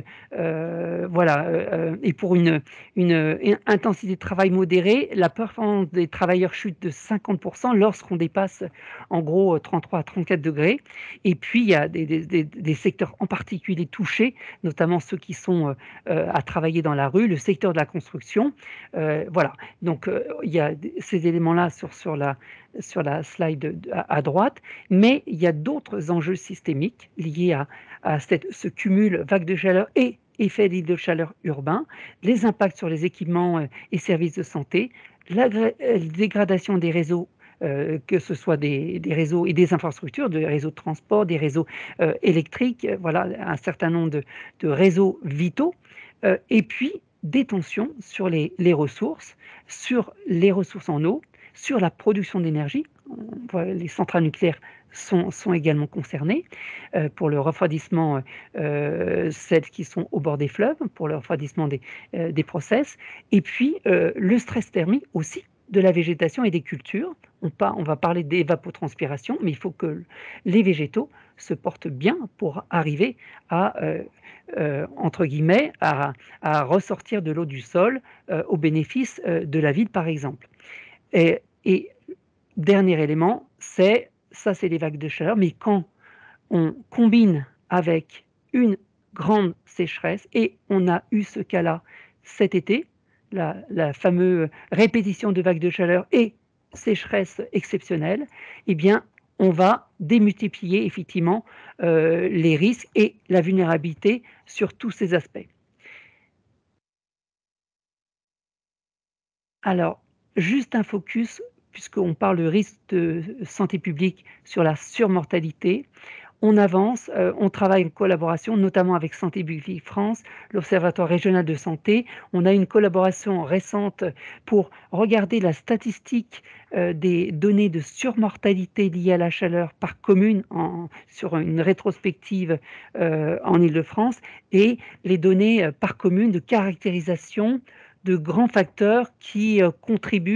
Speaker 10: Et pour une intensité de travail modérée, la performance des travailleurs chute de 50% lorsqu'on dépasse en gros 33 à 34 degrés. Et puis, il y a des secteurs en particulier touchés, notamment ceux qui sont à travailler dans la rue, le secteur de la construction. Voilà, donc il y a ces éléments-là sur la slide à droite, mais il y a d'autres enjeux systémiques liés à ce cumul vague de chaleur et effet d'île de chaleur urbain, les impacts sur les équipements et services de santé, la dégradation des réseaux, que ce soit des réseaux et des infrastructures, des réseaux de transport, des réseaux électriques, voilà, un certain nombre de réseaux vitaux, et puis des tensions sur les ressources en eau, sur la production d'énergie. Les centrales nucléaires sont également concernées pour le refroidissement, celles qui sont au bord des fleuves, pour le refroidissement des process, et puis le stress thermique aussi de la végétation et des cultures. On va parler d'évapotranspiration, mais il faut que les végétaux se portent bien pour arriver à, entre guillemets, à ressortir de l'eau du sol au bénéfice de la ville, par exemple. Et dernier élément, c'est les vagues de chaleur, mais quand on combine avec une grande sécheresse, et on a eu ce cas-là cet été, la fameuse répétition de vagues de chaleur et sécheresse exceptionnelle, eh bien, on va démultiplier effectivement les risques et la vulnérabilité sur tous ces aspects. Alors, juste un focus, puisqu'on parle de risque de santé publique sur la surmortalité. On avance, on travaille en collaboration, notamment avec Santé publique France, l'Observatoire régional de santé. On a une collaboration récente pour regarder la statistique des données de surmortalité liées à la chaleur par commune sur une rétrospective en Île-de-France et les données par commune de caractérisation de grands facteurs qui contribuent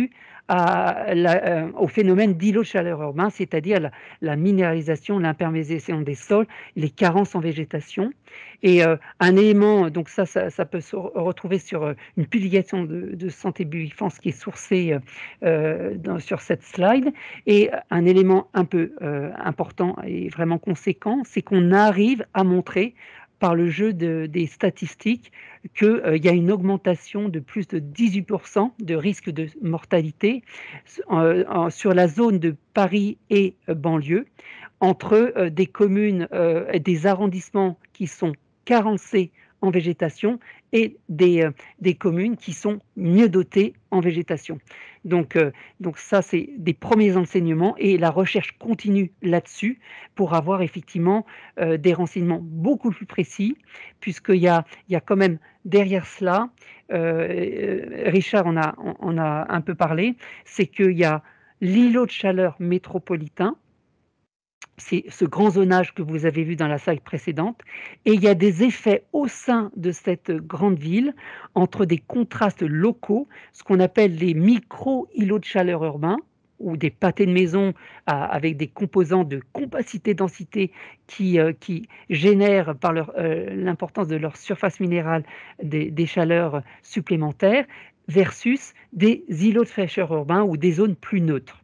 Speaker 10: au phénomène d'îlot de chaleur urbain, c'est-à-dire la minéralisation, l'imperméabilisation des sols, les carences en végétation. Et un élément, donc ça peut se retrouver sur une publication de Santé Buy-France qui est sourcée sur cette slide. Et un élément un peu important et vraiment conséquent, c'est qu'on arrive à montrer par le jeu des statistiques qu'il y a une augmentation de plus de 18% de risque de mortalité sur la zone de Paris et banlieue, entre des communes et des arrondissements qui sont carencés en végétation et des communes qui sont mieux dotées en végétation. Donc ça, c'est des premiers enseignements et la recherche continue là-dessus pour avoir effectivement des renseignements beaucoup plus précis, puisqu'il y a quand même derrière cela, Richard en a un peu parlé, c'est qu'il y a l'îlot de chaleur métropolitain, c'est ce grand zonage que vous avez vu dans la slide précédente, et il y a des effets au sein de cette grande ville entre des contrastes locaux, ce qu'on appelle les micro-îlots de chaleur urbains, ou des pâtés de maison avec des composants de compacité-densité qui génèrent par l'importance de leur surface minérale des chaleurs supplémentaires, versus des îlots de fraîcheur urbains ou des zones plus neutres.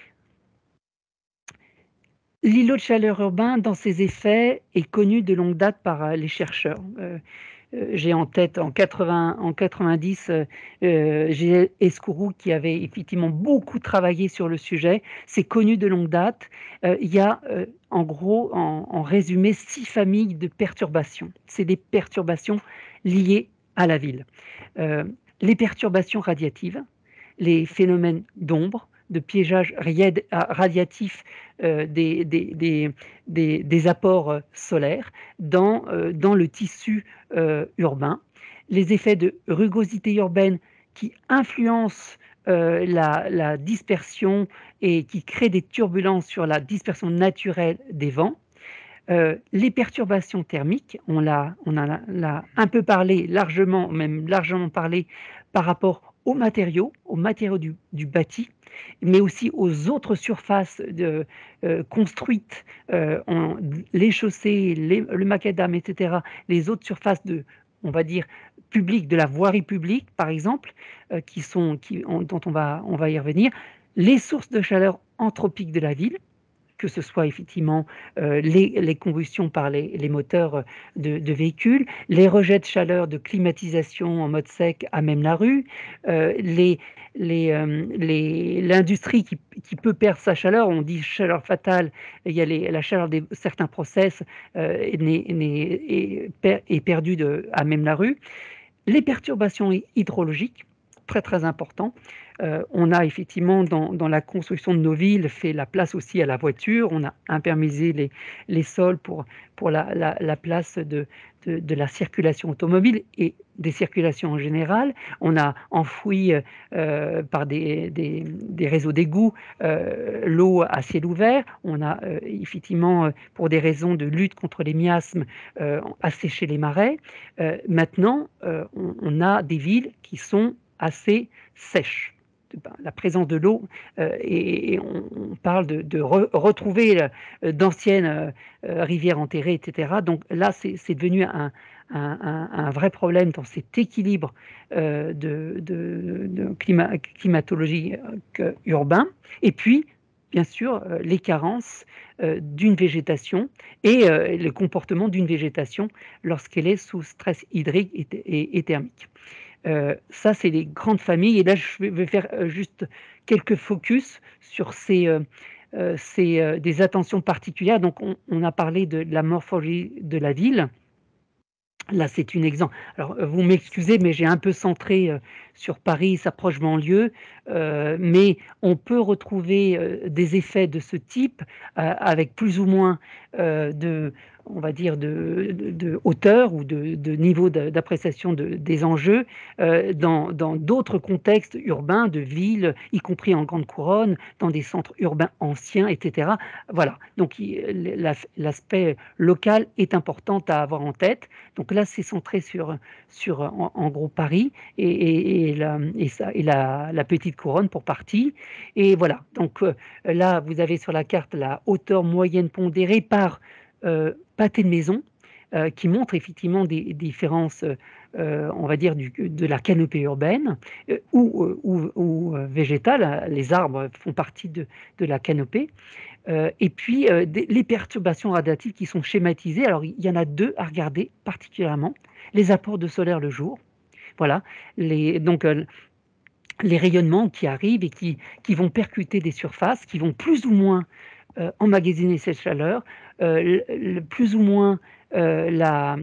Speaker 10: L'îlot de chaleur urbain, dans ses effets, est connu de longue date par les chercheurs. J'ai en tête en 90 Gilles Escourou qui avait effectivement beaucoup travaillé sur le sujet. C'est connu de longue date. Il y a en gros, en résumé, 6 familles de perturbations. C'est des perturbations liées à la ville. Les perturbations radiatives, les phénomènes d'ombre, de piégeage radiatif des apports solaires dans le tissu urbain, les effets de rugosité urbaine qui influencent la dispersion et qui créent des turbulences sur la dispersion naturelle des vents, les perturbations thermiques, on en a un peu parlé, même largement parlé par rapport aux matériaux du bâti, mais aussi aux autres surfaces construites, les chaussées, le macadam, etc., les autres surfaces on va dire, publiques, de la voirie publique, par exemple, dont on va y revenir, les sources de chaleur anthropique de la ville, que ce soit effectivement les combustions par les moteurs de véhicules, les rejets de chaleur de climatisation en mode sec à même la rue, l'industrie qui peut perdre sa chaleur, on dit chaleur fatale, il y a la chaleur de certains process est perdue à même la rue, les perturbations hydrologiques, très très important. On a effectivement dans la construction de nos villes fait la place aussi à la voiture, on a imperméabilisé les sols pour la place de la circulation automobile et des circulations en général. On a enfoui par des réseaux d'égouts l'eau à ciel ouvert. On a effectivement, pour des raisons de lutte contre les miasmes, asséché les marais. Maintenant, on a des villes qui sont assez sèches. La présence de l'eau et on parle de retrouver d'anciennes rivières enterrées, etc. Donc là, c'est devenu un vrai problème dans cet équilibre de climatologie urbain. Et puis, bien sûr, les carences d'une végétation et le comportement d'une végétation lorsqu'elle est sous stress hydrique et thermique. Ça, c'est les grandes familles. Et là, je vais faire juste quelques focus sur des attentions particulières. Donc, on a parlé de la morphologie de la ville. Là, c'est un exemple. Alors, vous m'excusez, mais j'ai un peu centré sur Paris, sa proche banlieue, mais on peut retrouver des effets de ce type avec plus ou moins on va dire, de hauteur ou de niveau d'appréciation des enjeux dans d'autres contextes urbains, de villes, y compris en grande couronne, dans des centres urbains anciens, etc. Voilà, donc l'aspect local est important à avoir en tête. Donc là, c'est centré sur en gros Paris et la petite couronne pour partie. Et voilà, donc là, vous avez sur la carte la hauteur moyenne pondérée par pâté de maison, qui montre effectivement des différences, on va dire, de la canopée urbaine ou végétale. Les arbres font partie de la canopée. Et puis, les perturbations radiatives qui sont schématisées. Alors, il y en a deux à regarder particulièrement. Les apports de solaire le jour. Voilà. Donc, les rayonnements qui arrivent et qui vont percuter des surfaces, qui vont plus ou moins emmagasiner cette chaleur, plus ou moins la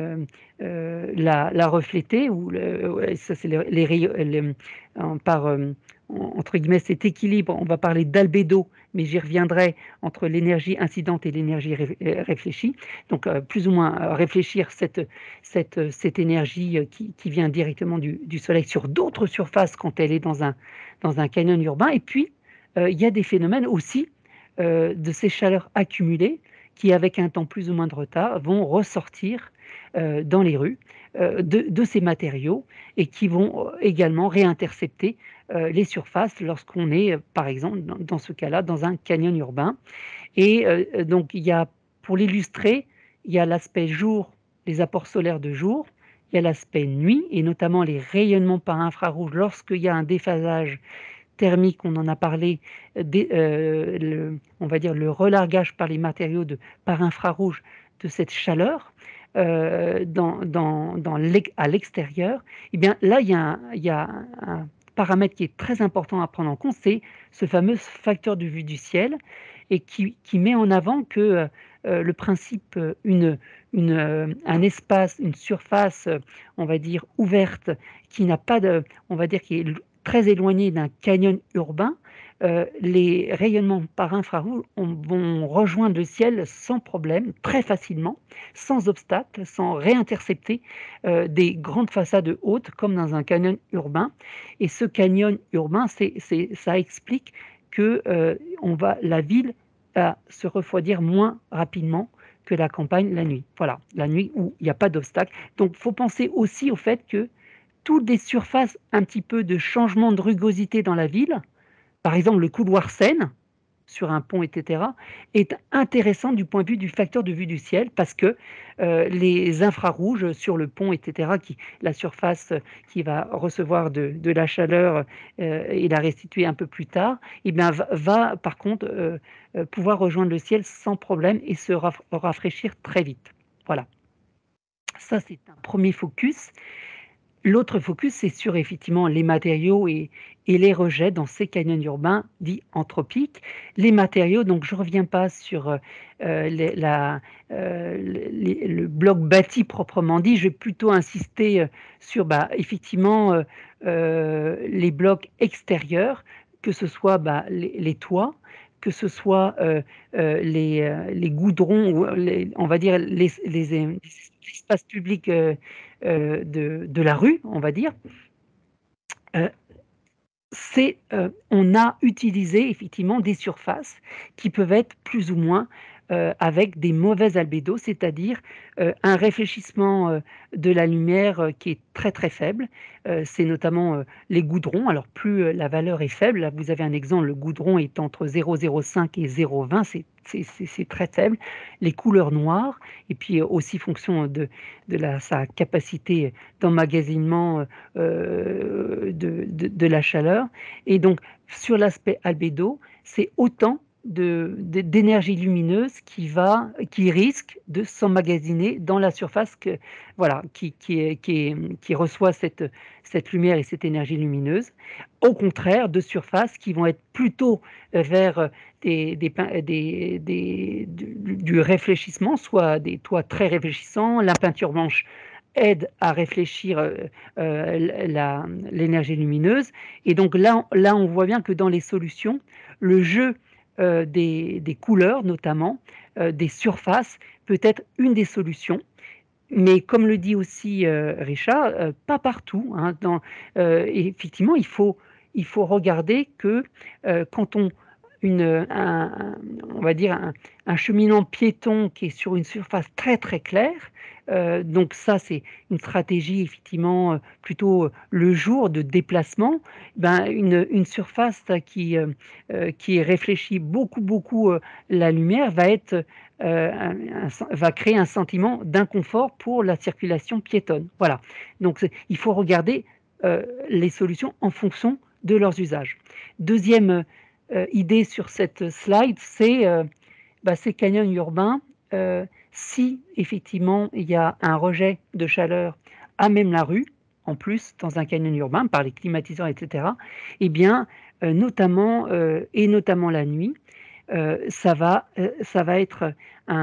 Speaker 10: refléter, ou ça c'est les rayons, par entre guillemets cet équilibre, on va parler d'albédo, mais j'y reviendrai, entre l'énergie incidente et l'énergie réfléchie. Donc plus ou moins réfléchir cette énergie qui vient directement du soleil sur d'autres surfaces quand elle est dans un canyon urbain. Et puis il y a des phénomènes aussi de ces chaleurs accumulées qui, avec un temps plus ou moins de retard, vont ressortir dans les rues de ces matériaux et qui vont également réintercepter les surfaces lorsqu'on est, par exemple, dans ce cas-là, dans un canyon urbain. Et donc, il y a, pour l'illustrer, il y a l'aspect jour, les apports solaires de jour, il y a l'aspect nuit, et notamment les rayonnements par infrarouge lorsqu'il y a un déphasage thermique, on en a parlé, on va dire le relargage par les matériaux par infrarouge de cette chaleur à l'extérieur. Et bien là, il y a un paramètre qui est très important à prendre en compte, c'est ce fameux facteur de vue du ciel, et qui met en avant que le principe, un espace, une surface, on va dire ouverte, qui n'a pas on va dire qui est très éloigné d'un canyon urbain, les rayonnements par infrarouge vont rejoindre le ciel sans problème, très facilement, sans obstacle, sans réintercepter des grandes façades hautes comme dans un canyon urbain. Et ce canyon urbain, ça explique que la ville va se refroidir moins rapidement que la campagne la nuit. Voilà, la nuit où il n'y a pas d'obstacle. Donc, il faut penser aussi au fait que toutes les surfaces un petit peu de changement de rugosité dans la ville, par exemple le couloir Seine, sur un pont, etc., est intéressant du point de vue du facteur de vue du ciel, parce que les infrarouges sur le pont, etc., la surface qui va recevoir de la chaleur et la restituer un peu plus tard, eh bien, va par contre pouvoir rejoindre le ciel sans problème et se rafraîchir très vite. Voilà. Ça, c'est un premier focus. L'autre focus, c'est sur effectivement les matériaux et les rejets dans ces canyons urbains dits anthropiques. Les matériaux, donc je ne reviens pas sur le bloc bâti proprement dit, je vais plutôt insister sur effectivement les blocs extérieurs, que ce soit les toits, que ce soit les goudrons, ou on va dire les espaces publics de la rue, on va dire. On a utilisé effectivement des surfaces qui peuvent être plus ou moins avec des mauvais albédos, c'est-à-dire un réfléchissement de la lumière qui est très très faible. C'est notamment les goudrons. Alors plus la valeur est faible, là vous avez un exemple, le goudron est entre 0,05 et 0,20, c'est très faible. Les couleurs noires, et puis aussi fonction de sa capacité d'emmagasinement de la chaleur. Et donc sur l'aspect albédo, c'est autant d'énergie lumineuse qui risque de s'emmagasiner dans la surface qui reçoit cette lumière et cette énergie lumineuse, au contraire de surfaces qui vont être plutôt vers du réfléchissement, soit des toits très réfléchissants. La peinture blanche aide à réfléchir l'énergie lumineuse. Et donc là, on voit bien que dans les solutions, le jeu des couleurs, notamment des surfaces, peut être une des solutions. Mais comme le dit aussi Richard, pas partout, hein, et effectivement, il faut regarder que quand on va dire un cheminant piéton qui est sur une surface très très claire, donc ça c'est une stratégie effectivement plutôt le jour de déplacement, ben une surface qui réfléchit beaucoup la lumière va créer un sentiment d'inconfort pour la circulation piétonne. Voilà. Donc il faut regarder les solutions en fonction de leurs usages. Deuxième idée sur cette slide, c'est ces canyons urbains. Si effectivement il y a un rejet de chaleur à même la rue, en plus dans un canyon urbain par les climatiseurs, etc., eh bien notamment la nuit, ça va être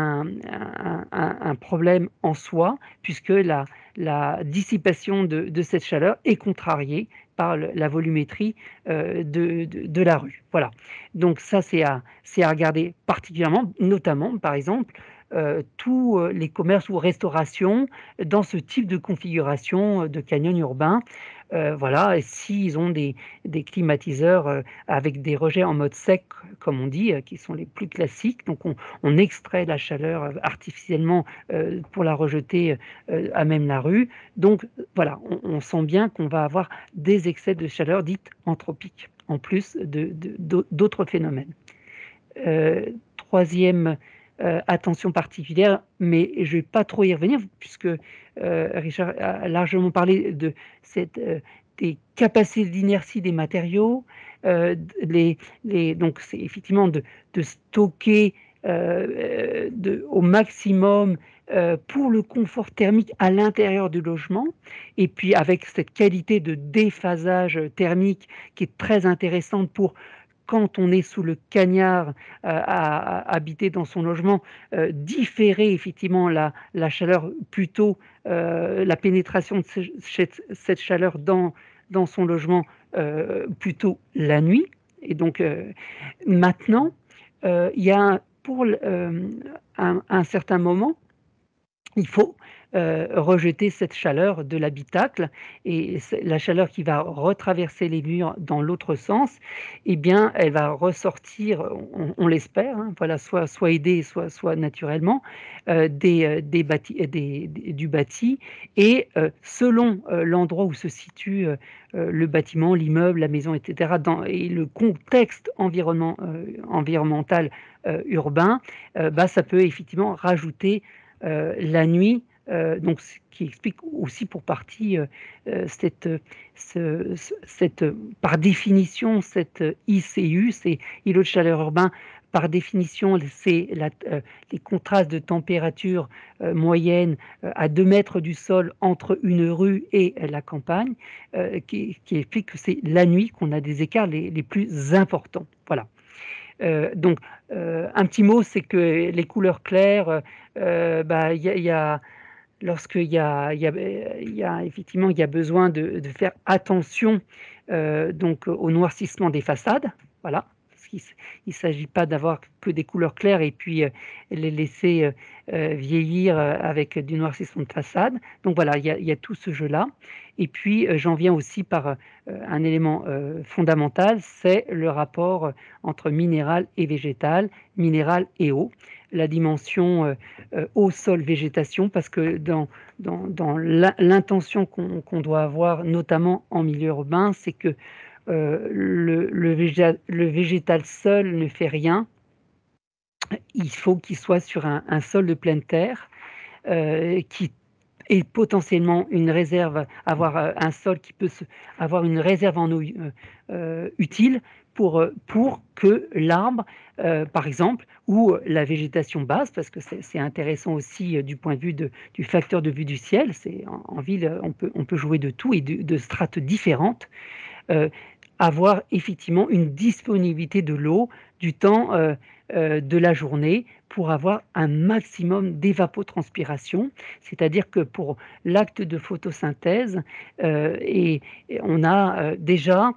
Speaker 10: un problème en soi, puisque la dissipation de cette chaleur est contrariée par la volumétrie de la rue. Voilà. Donc ça, c'est à regarder particulièrement, notamment, par exemple, tous les commerces ou restaurations dans ce type de configuration de canyon urbain. Voilà, et s'ils ont des climatiseurs avec des rejets en mode sec, comme on dit, qui sont les plus classiques, donc on extrait la chaleur artificiellement pour la rejeter à même la rue. Donc voilà, on sent bien qu'on va avoir des excès de chaleur dites anthropiques, en plus d'autres phénomènes. Troisième attention particulière, mais je ne vais pas trop y revenir, puisque Richard a largement parlé de des capacités d'inertie des matériaux, donc c'est effectivement de stocker au maximum pour le confort thermique à l'intérieur du logement, et puis avec cette qualité de déphasage thermique qui est très intéressante pour quand on est sous le cagnard à habiter dans son logement, différer effectivement la chaleur plutôt, la pénétration de cette chaleur dans son logement plutôt la nuit. Et donc maintenant, il y a pour un certain moment, il faut rejeter cette chaleur de l'habitacle, et la chaleur qui va retraverser les murs dans l'autre sens, eh bien, elle va ressortir, on l'espère, hein, voilà, soit aidée, soit naturellement, du bâti, et selon l'endroit où se situe le bâtiment, l'immeuble, la maison, etc., et le contexte environnemental urbain, ça peut effectivement rajouter la nuit, donc ce qui explique aussi pour partie par définition cette ICU, c'est îlot de chaleur urbain. Par définition, c'est les contrastes de température moyenne à 2 mètres du sol entre une rue et la campagne, qui explique que c'est la nuit qu'on a des écarts les plus importants. Voilà. Donc, un petit mot, c'est que les couleurs claires, lorsqu'il y a effectivement, il y a besoin de faire attention donc au noircissement des façades, voilà. Il ne s'agit pas d'avoir que des couleurs claires et puis les laisser vieillir avec du noircissement de façade. Donc voilà, il y a tout ce jeu-là. Et puis j'en viens aussi par un élément fondamental, c'est le rapport entre minéral et végétal, minéral et eau. La dimension eau, sol, végétation, parce que dans l'intention qu'on doit avoir, notamment en milieu urbain, c'est que le végétal seul ne fait rien. Il faut qu'il soit sur un sol de pleine terre qui est potentiellement une réserve, avoir un sol qui peut avoir une réserve en eau utile pour que l'arbre, par exemple, ou la végétation basse, parce que c'est intéressant aussi du point de vue du facteur de vue du ciel. En ville, on peut jouer de tout et de strates différentes. Avoir effectivement une disponibilité de l'eau du temps de la journée pour avoir un maximum d'évapotranspiration, c'est-à-dire que pour l'acte de photosynthèse, et on a déjà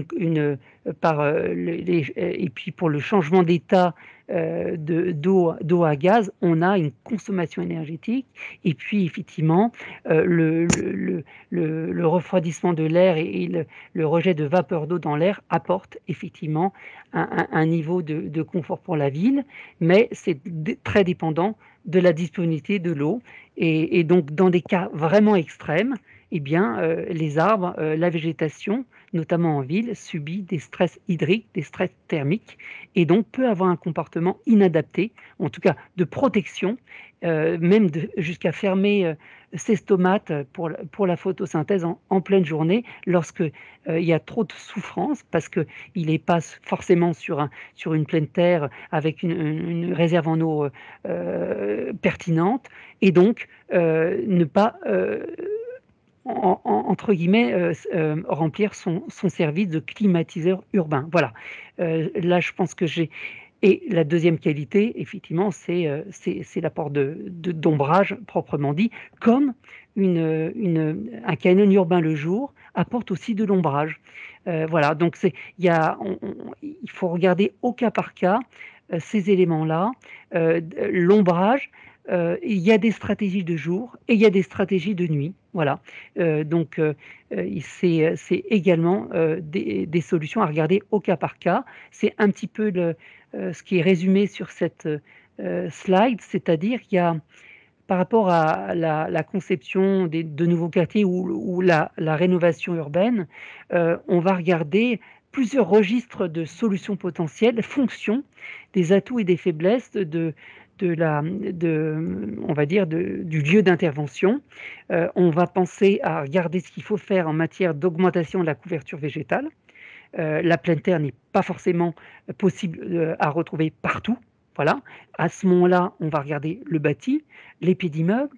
Speaker 10: et puis pour le changement d'état d'eau à gaz, on a une consommation énergétique, et puis effectivement le refroidissement de l'air et le rejet de vapeur d'eau dans l'air apporte effectivement un niveau de confort pour la ville, mais c'est très dépendant de la disponibilité de l'eau. Et donc, dans des cas vraiment extrêmes, eh bien, les arbres, la végétation, notamment en ville, subit des stress hydriques, des stress thermiques, et donc peut avoir un comportement inadapté, en tout cas de protection, même jusqu'à fermer ses stomates pour la photosynthèse en pleine journée, lorsque il y a trop de souffrance, parce qu'il n'est pas forcément sur une pleine terre avec une réserve en eau pertinente, et donc ne pas entre guillemets, remplir son service de climatiseur urbain. Voilà. Là, je pense que j'ai... Et la deuxième qualité, effectivement, c'est l'apport d'ombrage, proprement dit, comme un canyon urbain le jour apporte aussi de l'ombrage. Voilà, donc il faut regarder au cas par cas ces éléments-là. L'ombrage, il y a des stratégies de jour et il y a des stratégies de nuit. Voilà. Donc, c'est également des solutions à regarder au cas par cas. C'est un petit peu ce qui est résumé sur cette slide, c'est-à-dire qu'il y a, par rapport à la conception de nouveaux quartiers ou la rénovation urbaine, on va regarder plusieurs registres de solutions potentielles, fonction des atouts et des faiblesses on va dire, du lieu d'intervention. On va penser à regarder ce qu'il faut faire en matière d'augmentation de la couverture végétale. La pleine terre n'est pas forcément possible à retrouver partout. Voilà. À ce moment-là, on va regarder le bâti, les pieds d'immeubles,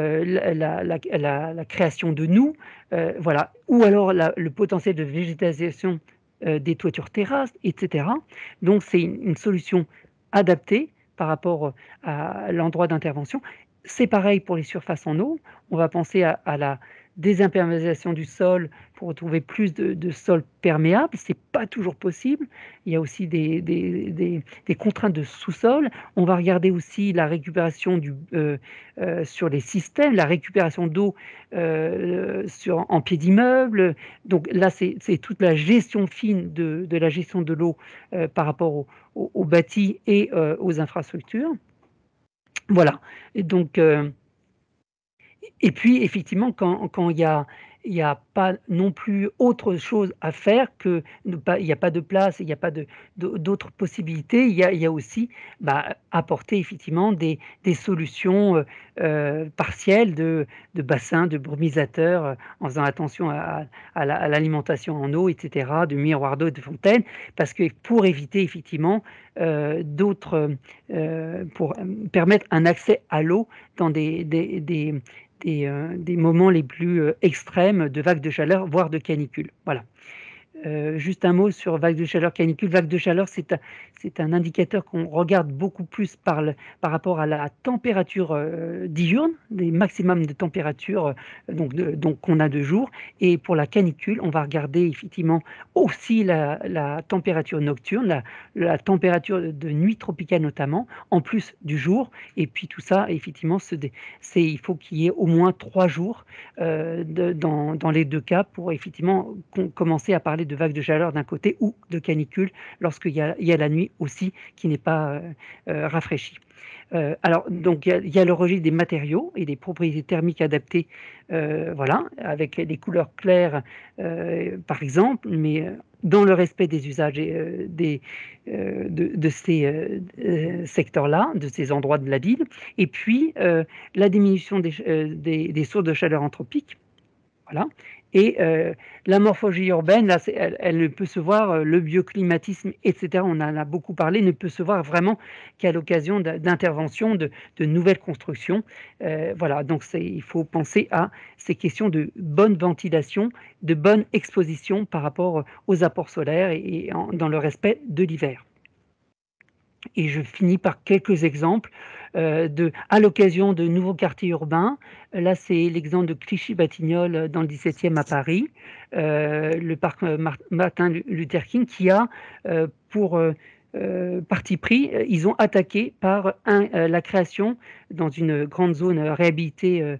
Speaker 10: la création de noues, voilà. Ou alors le potentiel de végétalisation des toitures terrasses, etc. Donc, c'est une solution adaptée par rapport à l'endroit d'intervention. C'est pareil pour les surfaces en eau. On va penser à la désimperméabilisation du sol pour retrouver plus de sol perméable. Ce n'est pas toujours possible. Il y a aussi des contraintes de sous-sol. On va regarder aussi la récupération sur les systèmes, la récupération d'eau en pied d'immeuble. Donc là, c'est toute la gestion fine de la gestion de l'eau par rapport au bâti et aux infrastructures. Voilà. Et donc... Et puis, effectivement, quand il y a pas non plus autre chose à faire que il n'y a pas de place, il n'y a pas d'autres possibilités, il y a aussi apporter effectivement des solutions partielles de bassins, de brumisateurs, en faisant attention à l'alimentation en eau, etc., de miroirs d'eau, de fontaines, parce que pour éviter effectivement pour permettre un accès à l'eau dans des moments les plus extrêmes de vagues de chaleur, voire de canicule. Voilà. Juste un mot sur vague de chaleur, canicule. Vague de chaleur, c'est un indicateur qu'on regarde beaucoup plus par rapport à la température diurne, des maximums de température donc qu'on a de jour. Et pour la canicule, on va regarder effectivement aussi la température nocturne, la température de nuit tropicale notamment, en plus du jour. Et puis tout ça, effectivement, il faut qu'il y ait au moins 3 jours dans les deux cas pour effectivement commencer à parler de vagues de chaleur d'un côté ou de canicule lorsqu'il y a la nuit aussi qui n'est pas rafraîchie. Alors, donc, il y a le registre des matériaux et des propriétés thermiques adaptées, voilà, avec des couleurs claires, par exemple, mais dans le respect des usages de ces secteurs-là, de ces endroits de la ville, et puis la diminution des sources de chaleur anthropique. Voilà. Et la morphologie urbaine, là, elle ne peut se voir, le bioclimatisme, etc., on en a beaucoup parlé, ne peut se voir vraiment qu'à l'occasion d'interventions, de nouvelles constructions. Voilà, donc il faut penser à ces questions de bonne ventilation, de bonne exposition par rapport aux apports solaires et dans le respect de l'hiver. Et je finis par quelques exemples à l'occasion de nouveaux quartiers urbains. Là, c'est l'exemple de Clichy-Batignolles dans le 17e à Paris, le parc Martin Luther King, qui a pour parti pris, ils ont attaqué par la création dans une grande zone réhabilitée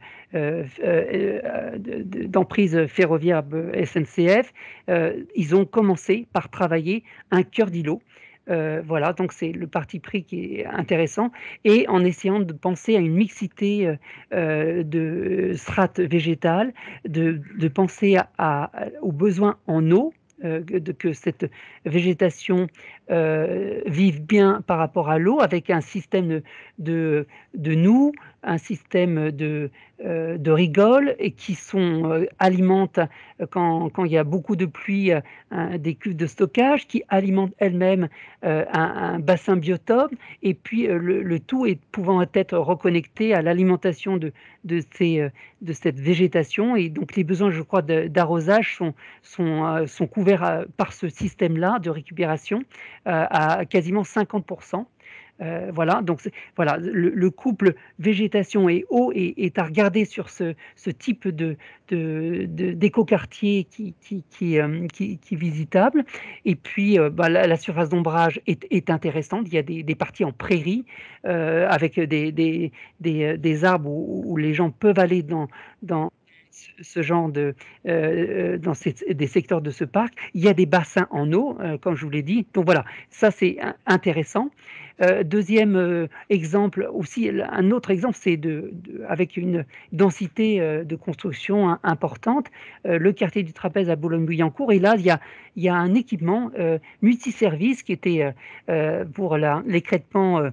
Speaker 10: d'emprise ferroviaire SNCF. Ils ont commencé par travailler un cœur d'îlot. Voilà, donc c'est le parti pris qui est intéressant, et en essayant de penser à une mixité de strates végétales, de penser aux besoins en eau, que cette végétation vive bien par rapport à l'eau, avec un système de noues, un système de rigoles, et qui alimentent, quand il y a beaucoup de pluie, des cuves de stockage, qui alimentent elles-mêmes un bassin biotope, et puis le tout pouvant être reconnecté à l'alimentation de cette végétation. Et donc les besoins, je crois, d'arrosage sont couverts par ce système-là de récupération à quasiment 50%. Voilà, donc voilà, le couple végétation et eau est à regarder sur ce type d'écoquartier qui est visitable. Et puis la surface d'ombrage est intéressante. Il y a des parties en prairie avec des arbres où les gens peuvent aller dans ce genre dans des secteurs de ce parc. Il y a des bassins en eau, comme je vous l'ai dit. Donc voilà, ça c'est intéressant. Deuxième exemple aussi, un autre exemple, c'est avec une densité de construction importante, le quartier du Trapèze à Boulogne-Billancourt. Et là, il y a un équipement multiservice qui était pour l'écrêtement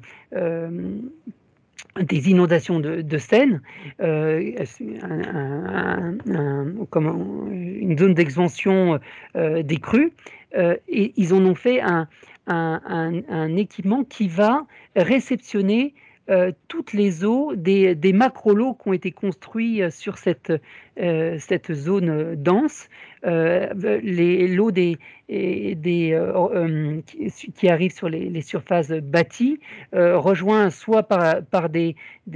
Speaker 10: des inondations de Seine, une zone d'expansion des crues, et ils en ont fait un équipement qui va réceptionner toutes les eaux des macro-lots qui ont été construits sur cette zone dense. L'eau qui arrive sur les surfaces bâties rejoint soit par des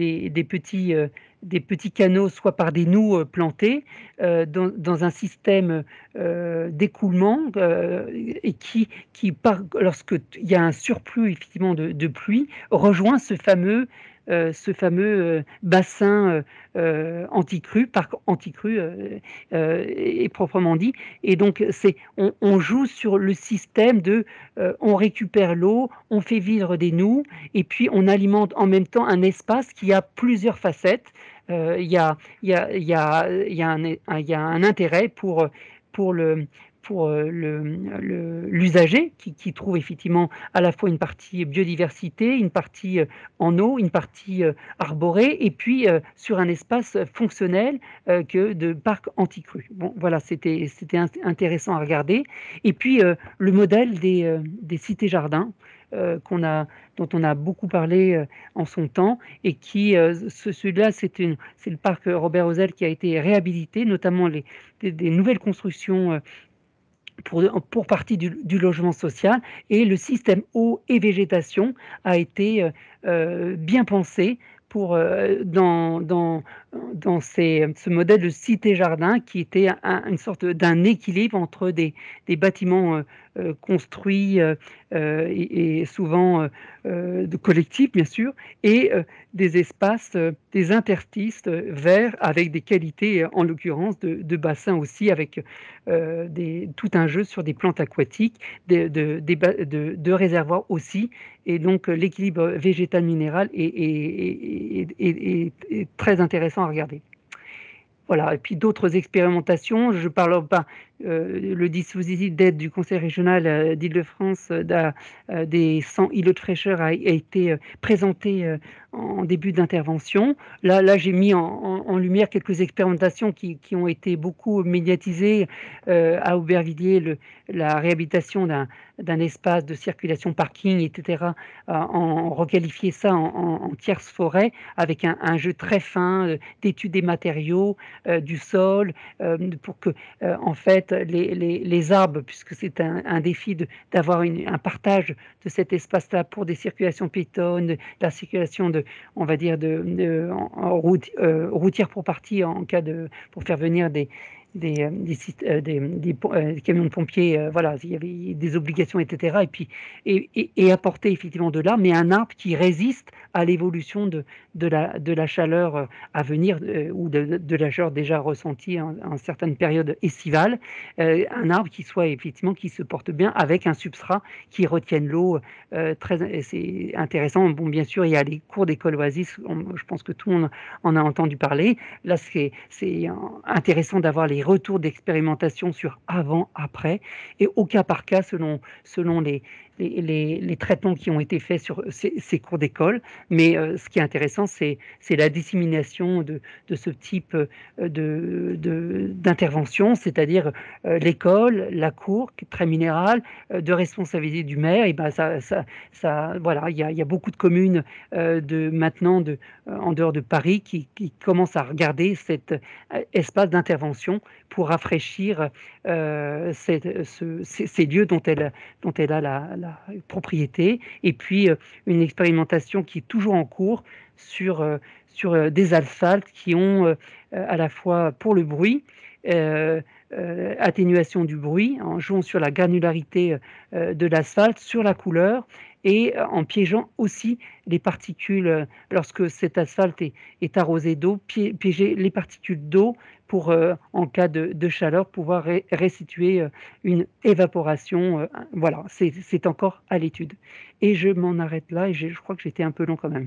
Speaker 10: petits canaux, soit par des noues plantées dans un système d'écoulement, et qui lorsqu'il y a un surplus effectivement de pluie, rejoint ce fameux bassin anti-crue, parc anti-crue est proprement dit. Et donc on joue sur le système on récupère l'eau, on fait vivre des noues, et puis on alimente en même temps un espace qui a plusieurs facettes. Il y a un intérêt pour l'usager qui trouve effectivement à la fois une partie biodiversité, une partie en eau, une partie arborée, et puis sur un espace fonctionnel que de parc anti-crue. Bon, voilà, c'était intéressant à regarder. Et puis le modèle des cités-jardins dont on a beaucoup parlé en son temps, et celui-là, c'est le parc Robert Ozel qui a été réhabilité, notamment des nouvelles constructions pour partie du logement social, et le système eau et végétation a été bien pensé dans ce modèle de cité-jardin, qui était une sorte d'un équilibre entre des bâtiments construits et souvent de collectifs, bien sûr, et des espaces, des interstices verts avec des qualités, en l'occurrence, de bassins aussi, avec tout un jeu sur des plantes aquatiques, de réservoirs aussi. Et donc l'équilibre végétal-minéral est très intéressant à regarder. Voilà, et puis d'autres expérimentations, je parle pas le dispositif d'aide du Conseil régional d'Île-de-France des 100 îlots de fraîcheur a été présenté en début d'intervention. Là j'ai mis en lumière quelques expérimentations qui ont été beaucoup médiatisées à Aubervilliers, la réhabilitation d'un espace de circulation parking, etc. On requalifiait ça en tierce forêt, avec un jeu très fin d'études des matériaux, du sol, pour que en fait les arbres, puisque c'est un défi d'avoir un partage de cet espace-là pour des circulations piétonnes, de la circulation on va dire, en routière pour partie en cas pour faire venir des camions de pompiers, voilà, il y avait des obligations, etc. Et apporter effectivement de l'arbre, mais un arbre qui résiste à l'évolution de la chaleur à venir ou de la chaleur déjà ressentie en certaines périodes estivales. Un arbre qui soit effectivement qui se porte bien avec un substrat qui retienne l'eau. C'est intéressant. Bon, bien sûr, il y a les cours d'école Oasis. Je pense que tout le monde en a entendu parler. Là, c'est intéressant d'avoir les retours d'expérimentation sur avant, après, et au cas par cas selon les traitements qui ont été faits sur ces cours d'école. Mais ce qui est intéressant, c'est la dissémination de ce type d'intervention, c'est-à-dire l'école, la cour, qui est très minérale, de responsabilité du maire. Et ben voilà, il y a beaucoup de communes maintenant en dehors de Paris qui commencent à regarder cet espace d'intervention pour rafraîchir ces lieux dont elle a la propriété, et puis une expérimentation qui est toujours en cours sur des asphaltes qui ont à la fois pour le bruit, atténuation du bruit, en jouant sur la granularité de l'asphalte, sur la couleur, et en piégeant aussi les particules, lorsque cet asphalte est arrosé d'eau, piéger les particules d'eau pour, en cas de chaleur, pouvoir restituer une évaporation. Voilà, c'est encore à l'étude. Et je m'en arrête là, et je crois que j'étais un peu long quand même.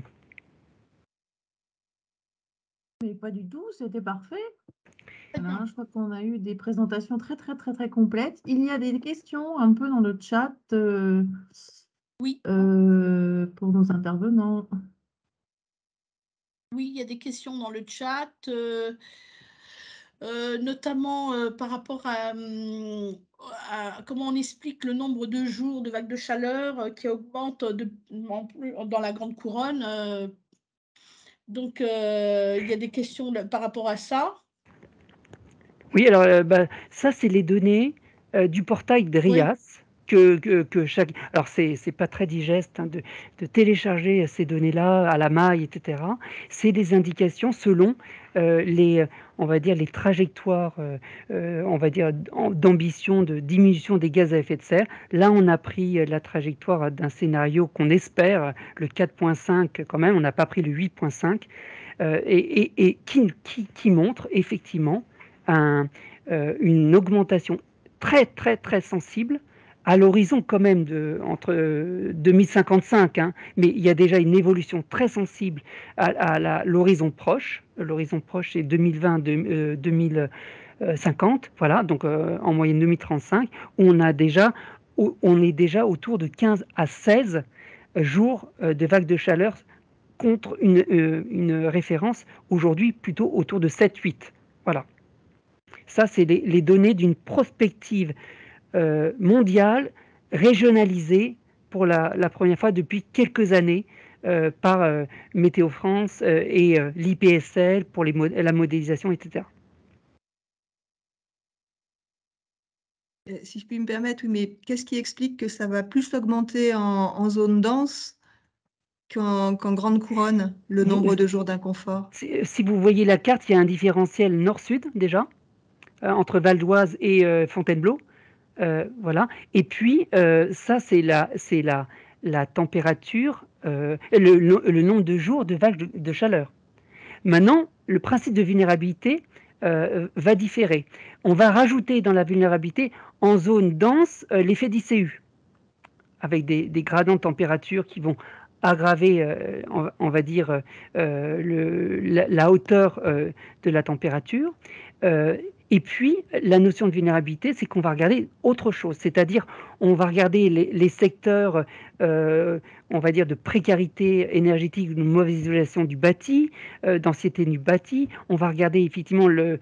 Speaker 2: Mais pas du tout, c'était parfait. Voilà, je crois qu'on a eu des présentations très complètes. Il y a des questions un peu dans le chat
Speaker 1: Oui.
Speaker 2: pour nos intervenants.
Speaker 1: Oui, il y a des questions dans le chat, notamment par rapport à comment on explique le nombre de jours de vagues de chaleur qui augmente dans la Grande Couronne. Donc, il y a des questions par rapport à ça.
Speaker 10: Oui, alors ça, c'est les données du portail DRIAS. Que chaque... Alors, c'est pas très digeste de télécharger ces données-là à la maille, etc. C'est des indications selon on va dire, les trajectoires, on va dire, d'ambition de diminution des gaz à effet de serre. Là, on a pris la trajectoire d'un scénario qu'on espère, le 4.5 quand même, on n'a pas pris le 8.5, et qui montre effectivement une augmentation très sensible à l'horizon quand même entre 2055, hein, mais il y a déjà une évolution très sensible à l'horizon proche. L'horizon proche, c'est 2020-2050, voilà, donc en moyenne 2035, où on est déjà autour de 15 à 16 jours de vagues de chaleur, contre une référence aujourd'hui plutôt autour de 7-8. Voilà. Ça, c'est les données d'une prospective mondiale, régionalisée pour la première fois depuis quelques années par Météo France et l'IPSL pour la modélisation, etc.
Speaker 4: Si je puis me permettre, oui, mais qu'est-ce qui explique que ça va plus augmenter en zone dense qu'en grande couronne, le nombre de jours d'inconfort?
Speaker 10: Si vous voyez la carte, il y a un différentiel nord-sud déjà, entre Val d'Oise et Fontainebleau. Voilà. Et puis, ça, c'est la température, le nombre de jours de vagues de chaleur. Maintenant, le principe de vulnérabilité va différer. On va rajouter dans la vulnérabilité, en zone dense, l'effet d'ICU, avec des gradents de température qui vont aggraver, on va dire, la hauteur de la température. Et puis, la notion de vulnérabilité, c'est qu'on va regarder autre chose, c'est-à-dire on va regarder les secteurs, on va dire, de précarité énergétique, de mauvaise isolation du bâti, densité du bâti. On va regarder effectivement le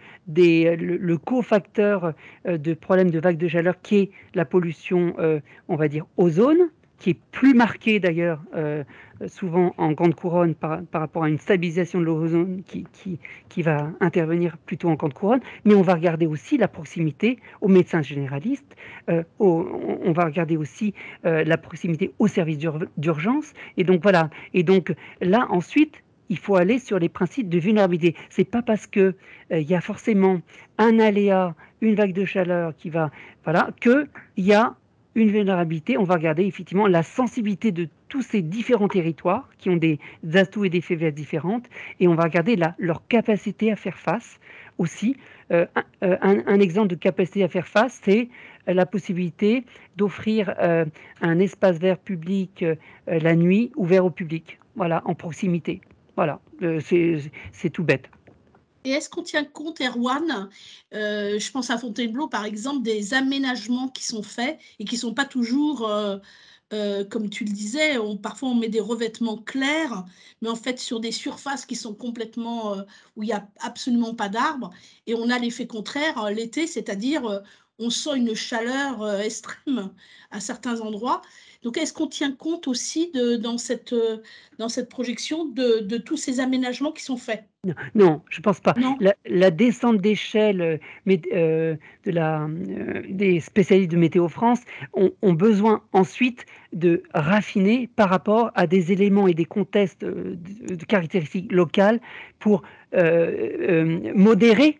Speaker 10: cofacteur de problème de vague de chaleur qui est la pollution, on va dire, ozone, qui est plus marquée d'ailleurs souvent en grande couronne par rapport à une stabilisation de l'ozone qui va intervenir plutôt en grande couronne, mais on va regarder aussi la proximité aux médecins généralistes, on va regarder aussi la proximité aux services d'urgence, et donc voilà. Et donc là ensuite, il faut aller sur les principes de vulnérabilité. C'est pas parce que il y a forcément un aléa, une vague de chaleur qui va, voilà, que il y a une vulnérabilité. On va regarder effectivement la sensibilité de tous ces différents territoires qui ont des atouts et des faiblesses différentes, et on va regarder leur capacité à faire face aussi. Un exemple de capacité à faire face, c'est la possibilité d'offrir un espace vert public la nuit ouvert au public, voilà, en proximité. Voilà, c'est tout bête.
Speaker 1: Et est-ce qu'on tient compte, Erwan, je pense à Fontainebleau par exemple, des aménagements qui sont faits et qui ne sont pas toujours, comme tu le disais, parfois on met des revêtements clairs, mais en fait sur des surfaces qui sont complètement, où il n'y a absolument pas d'arbres, et on a l'effet contraire l'été, c'est-à-dire on sent une chaleur extrême à certains endroits. Donc est-ce qu'on tient compte aussi dans cette projection de tous ces aménagements qui sont faits?
Speaker 10: Non, je ne pense pas.
Speaker 1: Non.
Speaker 10: La descente d'échelle des spécialistes de Météo France ont besoin ensuite de raffiner par rapport à des éléments et des contextes de caractéristiques locales pour modérer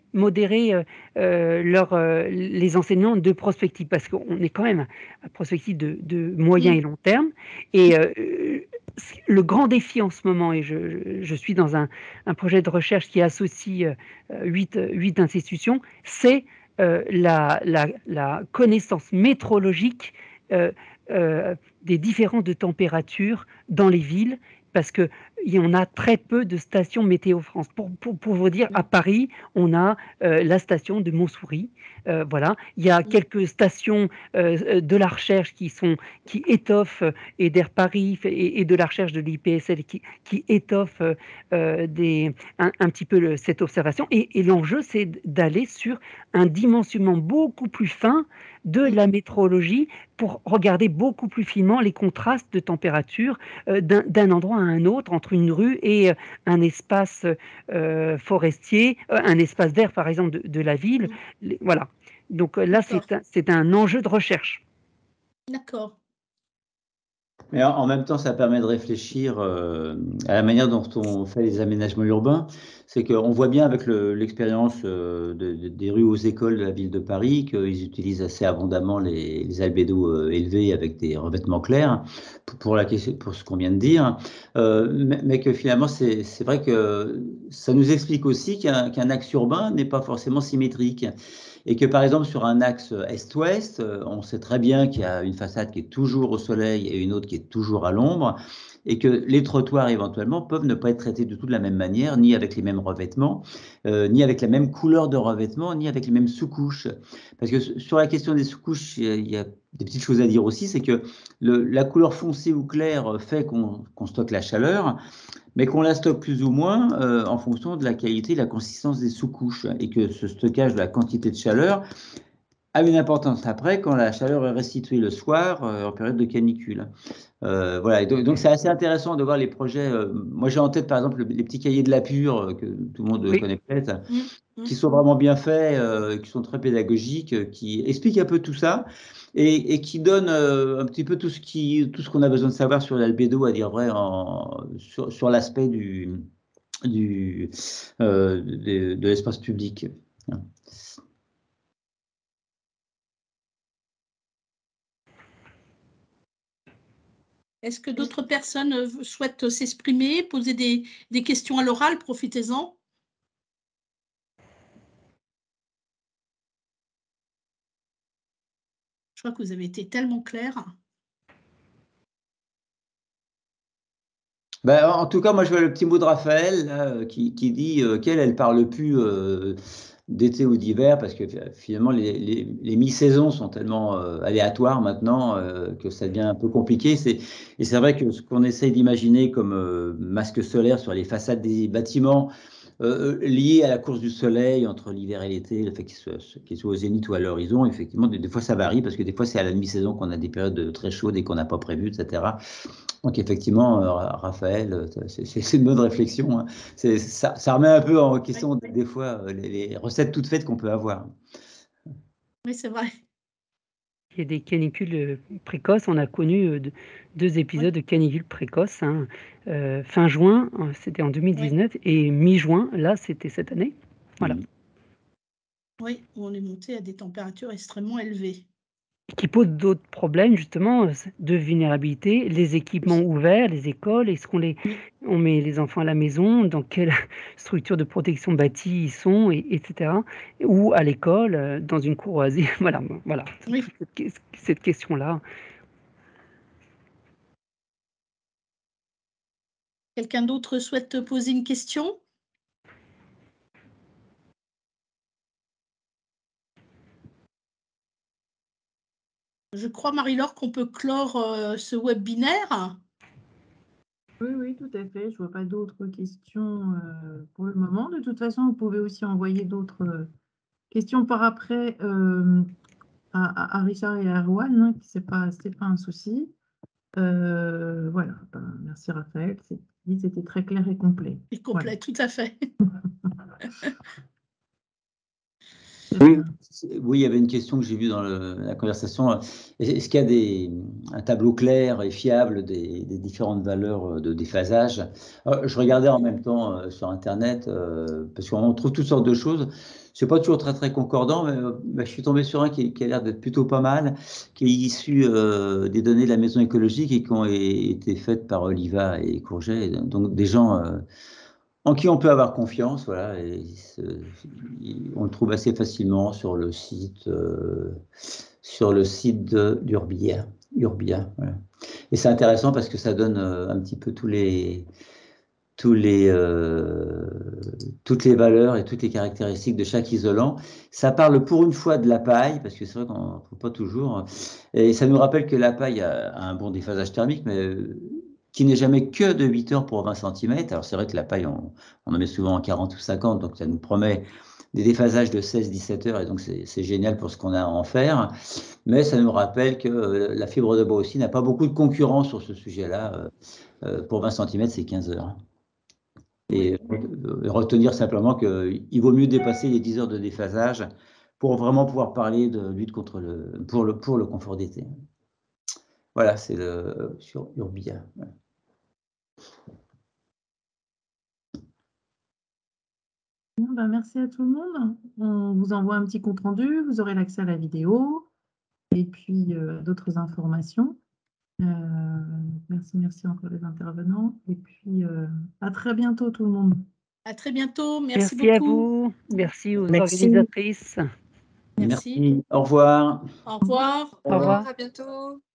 Speaker 10: les enseignants de prospective, parce qu'on est quand même à prospective de moyen et long terme. Et le grand défi en ce moment, et je suis dans un projet de recherche qui associe 8 institutions, c'est la connaissance météorologique des différences de température dans les villes, parce qu'il y en a très peu de stations Météo France. Pour vous dire, à Paris, on a la station de Montsouris. Voilà. Il y a quelques stations de la recherche qui étoffent, et d'Air Paris et de la recherche de l'IPSL qui étoffent un petit peu cette observation. Et l'enjeu, c'est d'aller sur un dimensionnement beaucoup plus fin de la météorologie pour regarder beaucoup plus finement les contrastes de température d'un endroit à un autre, entre une rue et un espace forestier, un espace vert par exemple de la ville. Voilà. Donc là, c'est un enjeu de recherche.
Speaker 1: D'accord.
Speaker 7: Mais en même temps, ça permet de réfléchir à la manière dont on fait les aménagements urbains. C'est qu'on voit bien avec l'expérience des rues aux écoles de la ville de Paris qu'ils utilisent assez abondamment les albédos élevés avec des revêtements clairs pour ce qu'on vient de dire. Mais que finalement, c'est vrai que ça nous explique aussi qu'un axe urbain n'est pas forcément symétrique. Et que par exemple sur un axe est-ouest, on sait très bien qu'il y a une façade qui est toujours au soleil et une autre qui est toujours à l'ombre, et que les trottoirs éventuellement peuvent ne pas être traités du tout de la même manière, ni avec les mêmes revêtements, ni avec la même couleur de revêtement, ni avec les mêmes sous-couches. Parce que sur la question des sous-couches, il y a des petites choses à dire aussi, c'est que la couleur foncée ou claire fait qu'on stocke la chaleur, mais qu'on la stocke plus ou moins en fonction de la qualité et la consistance des sous-couches, et que ce stockage de la quantité de chaleur a une importance après quand la chaleur est restituée le soir en période de canicule. Voilà, et donc c'est assez intéressant de voir les projets. Moi j'ai en tête par exemple les petits cahiers de la Pure que tout le monde connaît peut-être, qui sont vraiment bien faits, qui sont très pédagogiques, qui expliquent un peu tout ça. Et qui donnent un petit peu tout ce qu'on a besoin de savoir sur l'albédo, à dire vrai, sur l'aspect de l'espace public.
Speaker 1: Est-ce que d'autres personnes souhaitent s'exprimer, poser des questions à l'oral? Profitez-en. Je crois que vous avez été tellement clair.
Speaker 7: Ben, en tout cas, moi, je vois le petit mot de Raphaël là, qui dit qu'elle ne parle plus d'été ou d'hiver, parce que finalement, les mi-saisons sont tellement aléatoires maintenant que ça devient un peu compliqué. Et c'est vrai que ce qu'on essaye d'imaginer comme masque solaire sur les façades des bâtiments, lié à la course du soleil entre l'hiver et l'été, le fait qu'il soit au zénith ou à l'horizon, effectivement, des fois ça varie, parce que des fois c'est à la demi-saison qu'on a des périodes très chaudes et qu'on n'a pas prévues, etc. Donc effectivement, Raphaël, c'est une bonne réflexion, hein. Ça remet un peu en question des fois les recettes toutes faites qu'on peut avoir.
Speaker 1: Oui, c'est vrai.
Speaker 10: Il y a des canicules précoces. On a connu 2 épisodes de canicules précoces, hein. Fin juin, c'était en 2019, et mi-juin, là, c'était cette année. Voilà.
Speaker 1: Oui, on est monté à des températures extrêmement élevées.
Speaker 10: Qui pose d'autres problèmes, justement, de vulnérabilité. Les équipements ouverts, les écoles, est-ce on met les enfants à la maison, dans quelle structure de protection bâtie ils sont, etc. Ou à l'école, dans une courroisie. Voilà.
Speaker 1: Oui.
Speaker 10: Cette question-là.
Speaker 1: Quelqu'un d'autre souhaite te poser une question? Je crois, Marie-Laure, qu'on peut clore ce webinaire.
Speaker 2: Oui, tout à fait. Je ne vois pas d'autres questions pour le moment. De toute façon, vous pouvez aussi envoyer d'autres questions par après à Richard et à Erwan, hein, ce n'est pas un souci. Voilà. Merci Raphaël. C'était très clair et complet.
Speaker 1: Et complet, tout à fait.
Speaker 7: Oui, il y avait une question que j'ai vue dans la conversation. Est-ce qu'il y a un tableau clair et fiable des différentes valeurs de déphasage? Je regardais en même temps sur Internet, parce qu'on trouve toutes sortes de choses. C'est pas toujours très concordant, mais je suis tombé sur un qui a l'air d'être plutôt pas mal, qui est issu des données de la maison écologique et qui ont été faites par Oliva et Courget, donc des gens en qui on peut avoir confiance, voilà, et on le trouve assez facilement sur le site d'Urbia. Voilà. Et c'est intéressant parce que ça donne un petit peu toutes les valeurs et toutes les caractéristiques de chaque isolant. Ça parle pour une fois de la paille, parce que c'est vrai qu'on ne trouve pas toujours. Et ça nous rappelle que la paille a un bon déphasage thermique, mais qui n'est jamais que de 8 heures pour 20 cm. Alors c'est vrai que la paille, on en met souvent en 40 ou 50, donc ça nous promet des déphasages de 16-17 heures, et donc c'est génial pour ce qu'on a à en faire. Mais ça nous rappelle que la fibre de bois aussi n'a pas beaucoup de concurrence sur ce sujet-là. Pour 20 cm, c'est 15 heures. Et retenir simplement qu'il vaut mieux dépasser les 10 heures de déphasage pour vraiment pouvoir parler de lutte contre pour le confort d'été. Voilà, c'est sur Urbia.
Speaker 2: Merci à tout le monde. On vous envoie un petit compte rendu, vous aurez l'accès à la vidéo et puis d'autres informations. Merci encore les intervenants. Et puis à très bientôt tout le monde.
Speaker 1: À très bientôt. Merci
Speaker 10: Merci à
Speaker 1: beaucoup.
Speaker 10: vous. Merci aux organisatrices.
Speaker 7: Merci. Au revoir.
Speaker 1: Au revoir.
Speaker 10: Au revoir.
Speaker 4: À bientôt.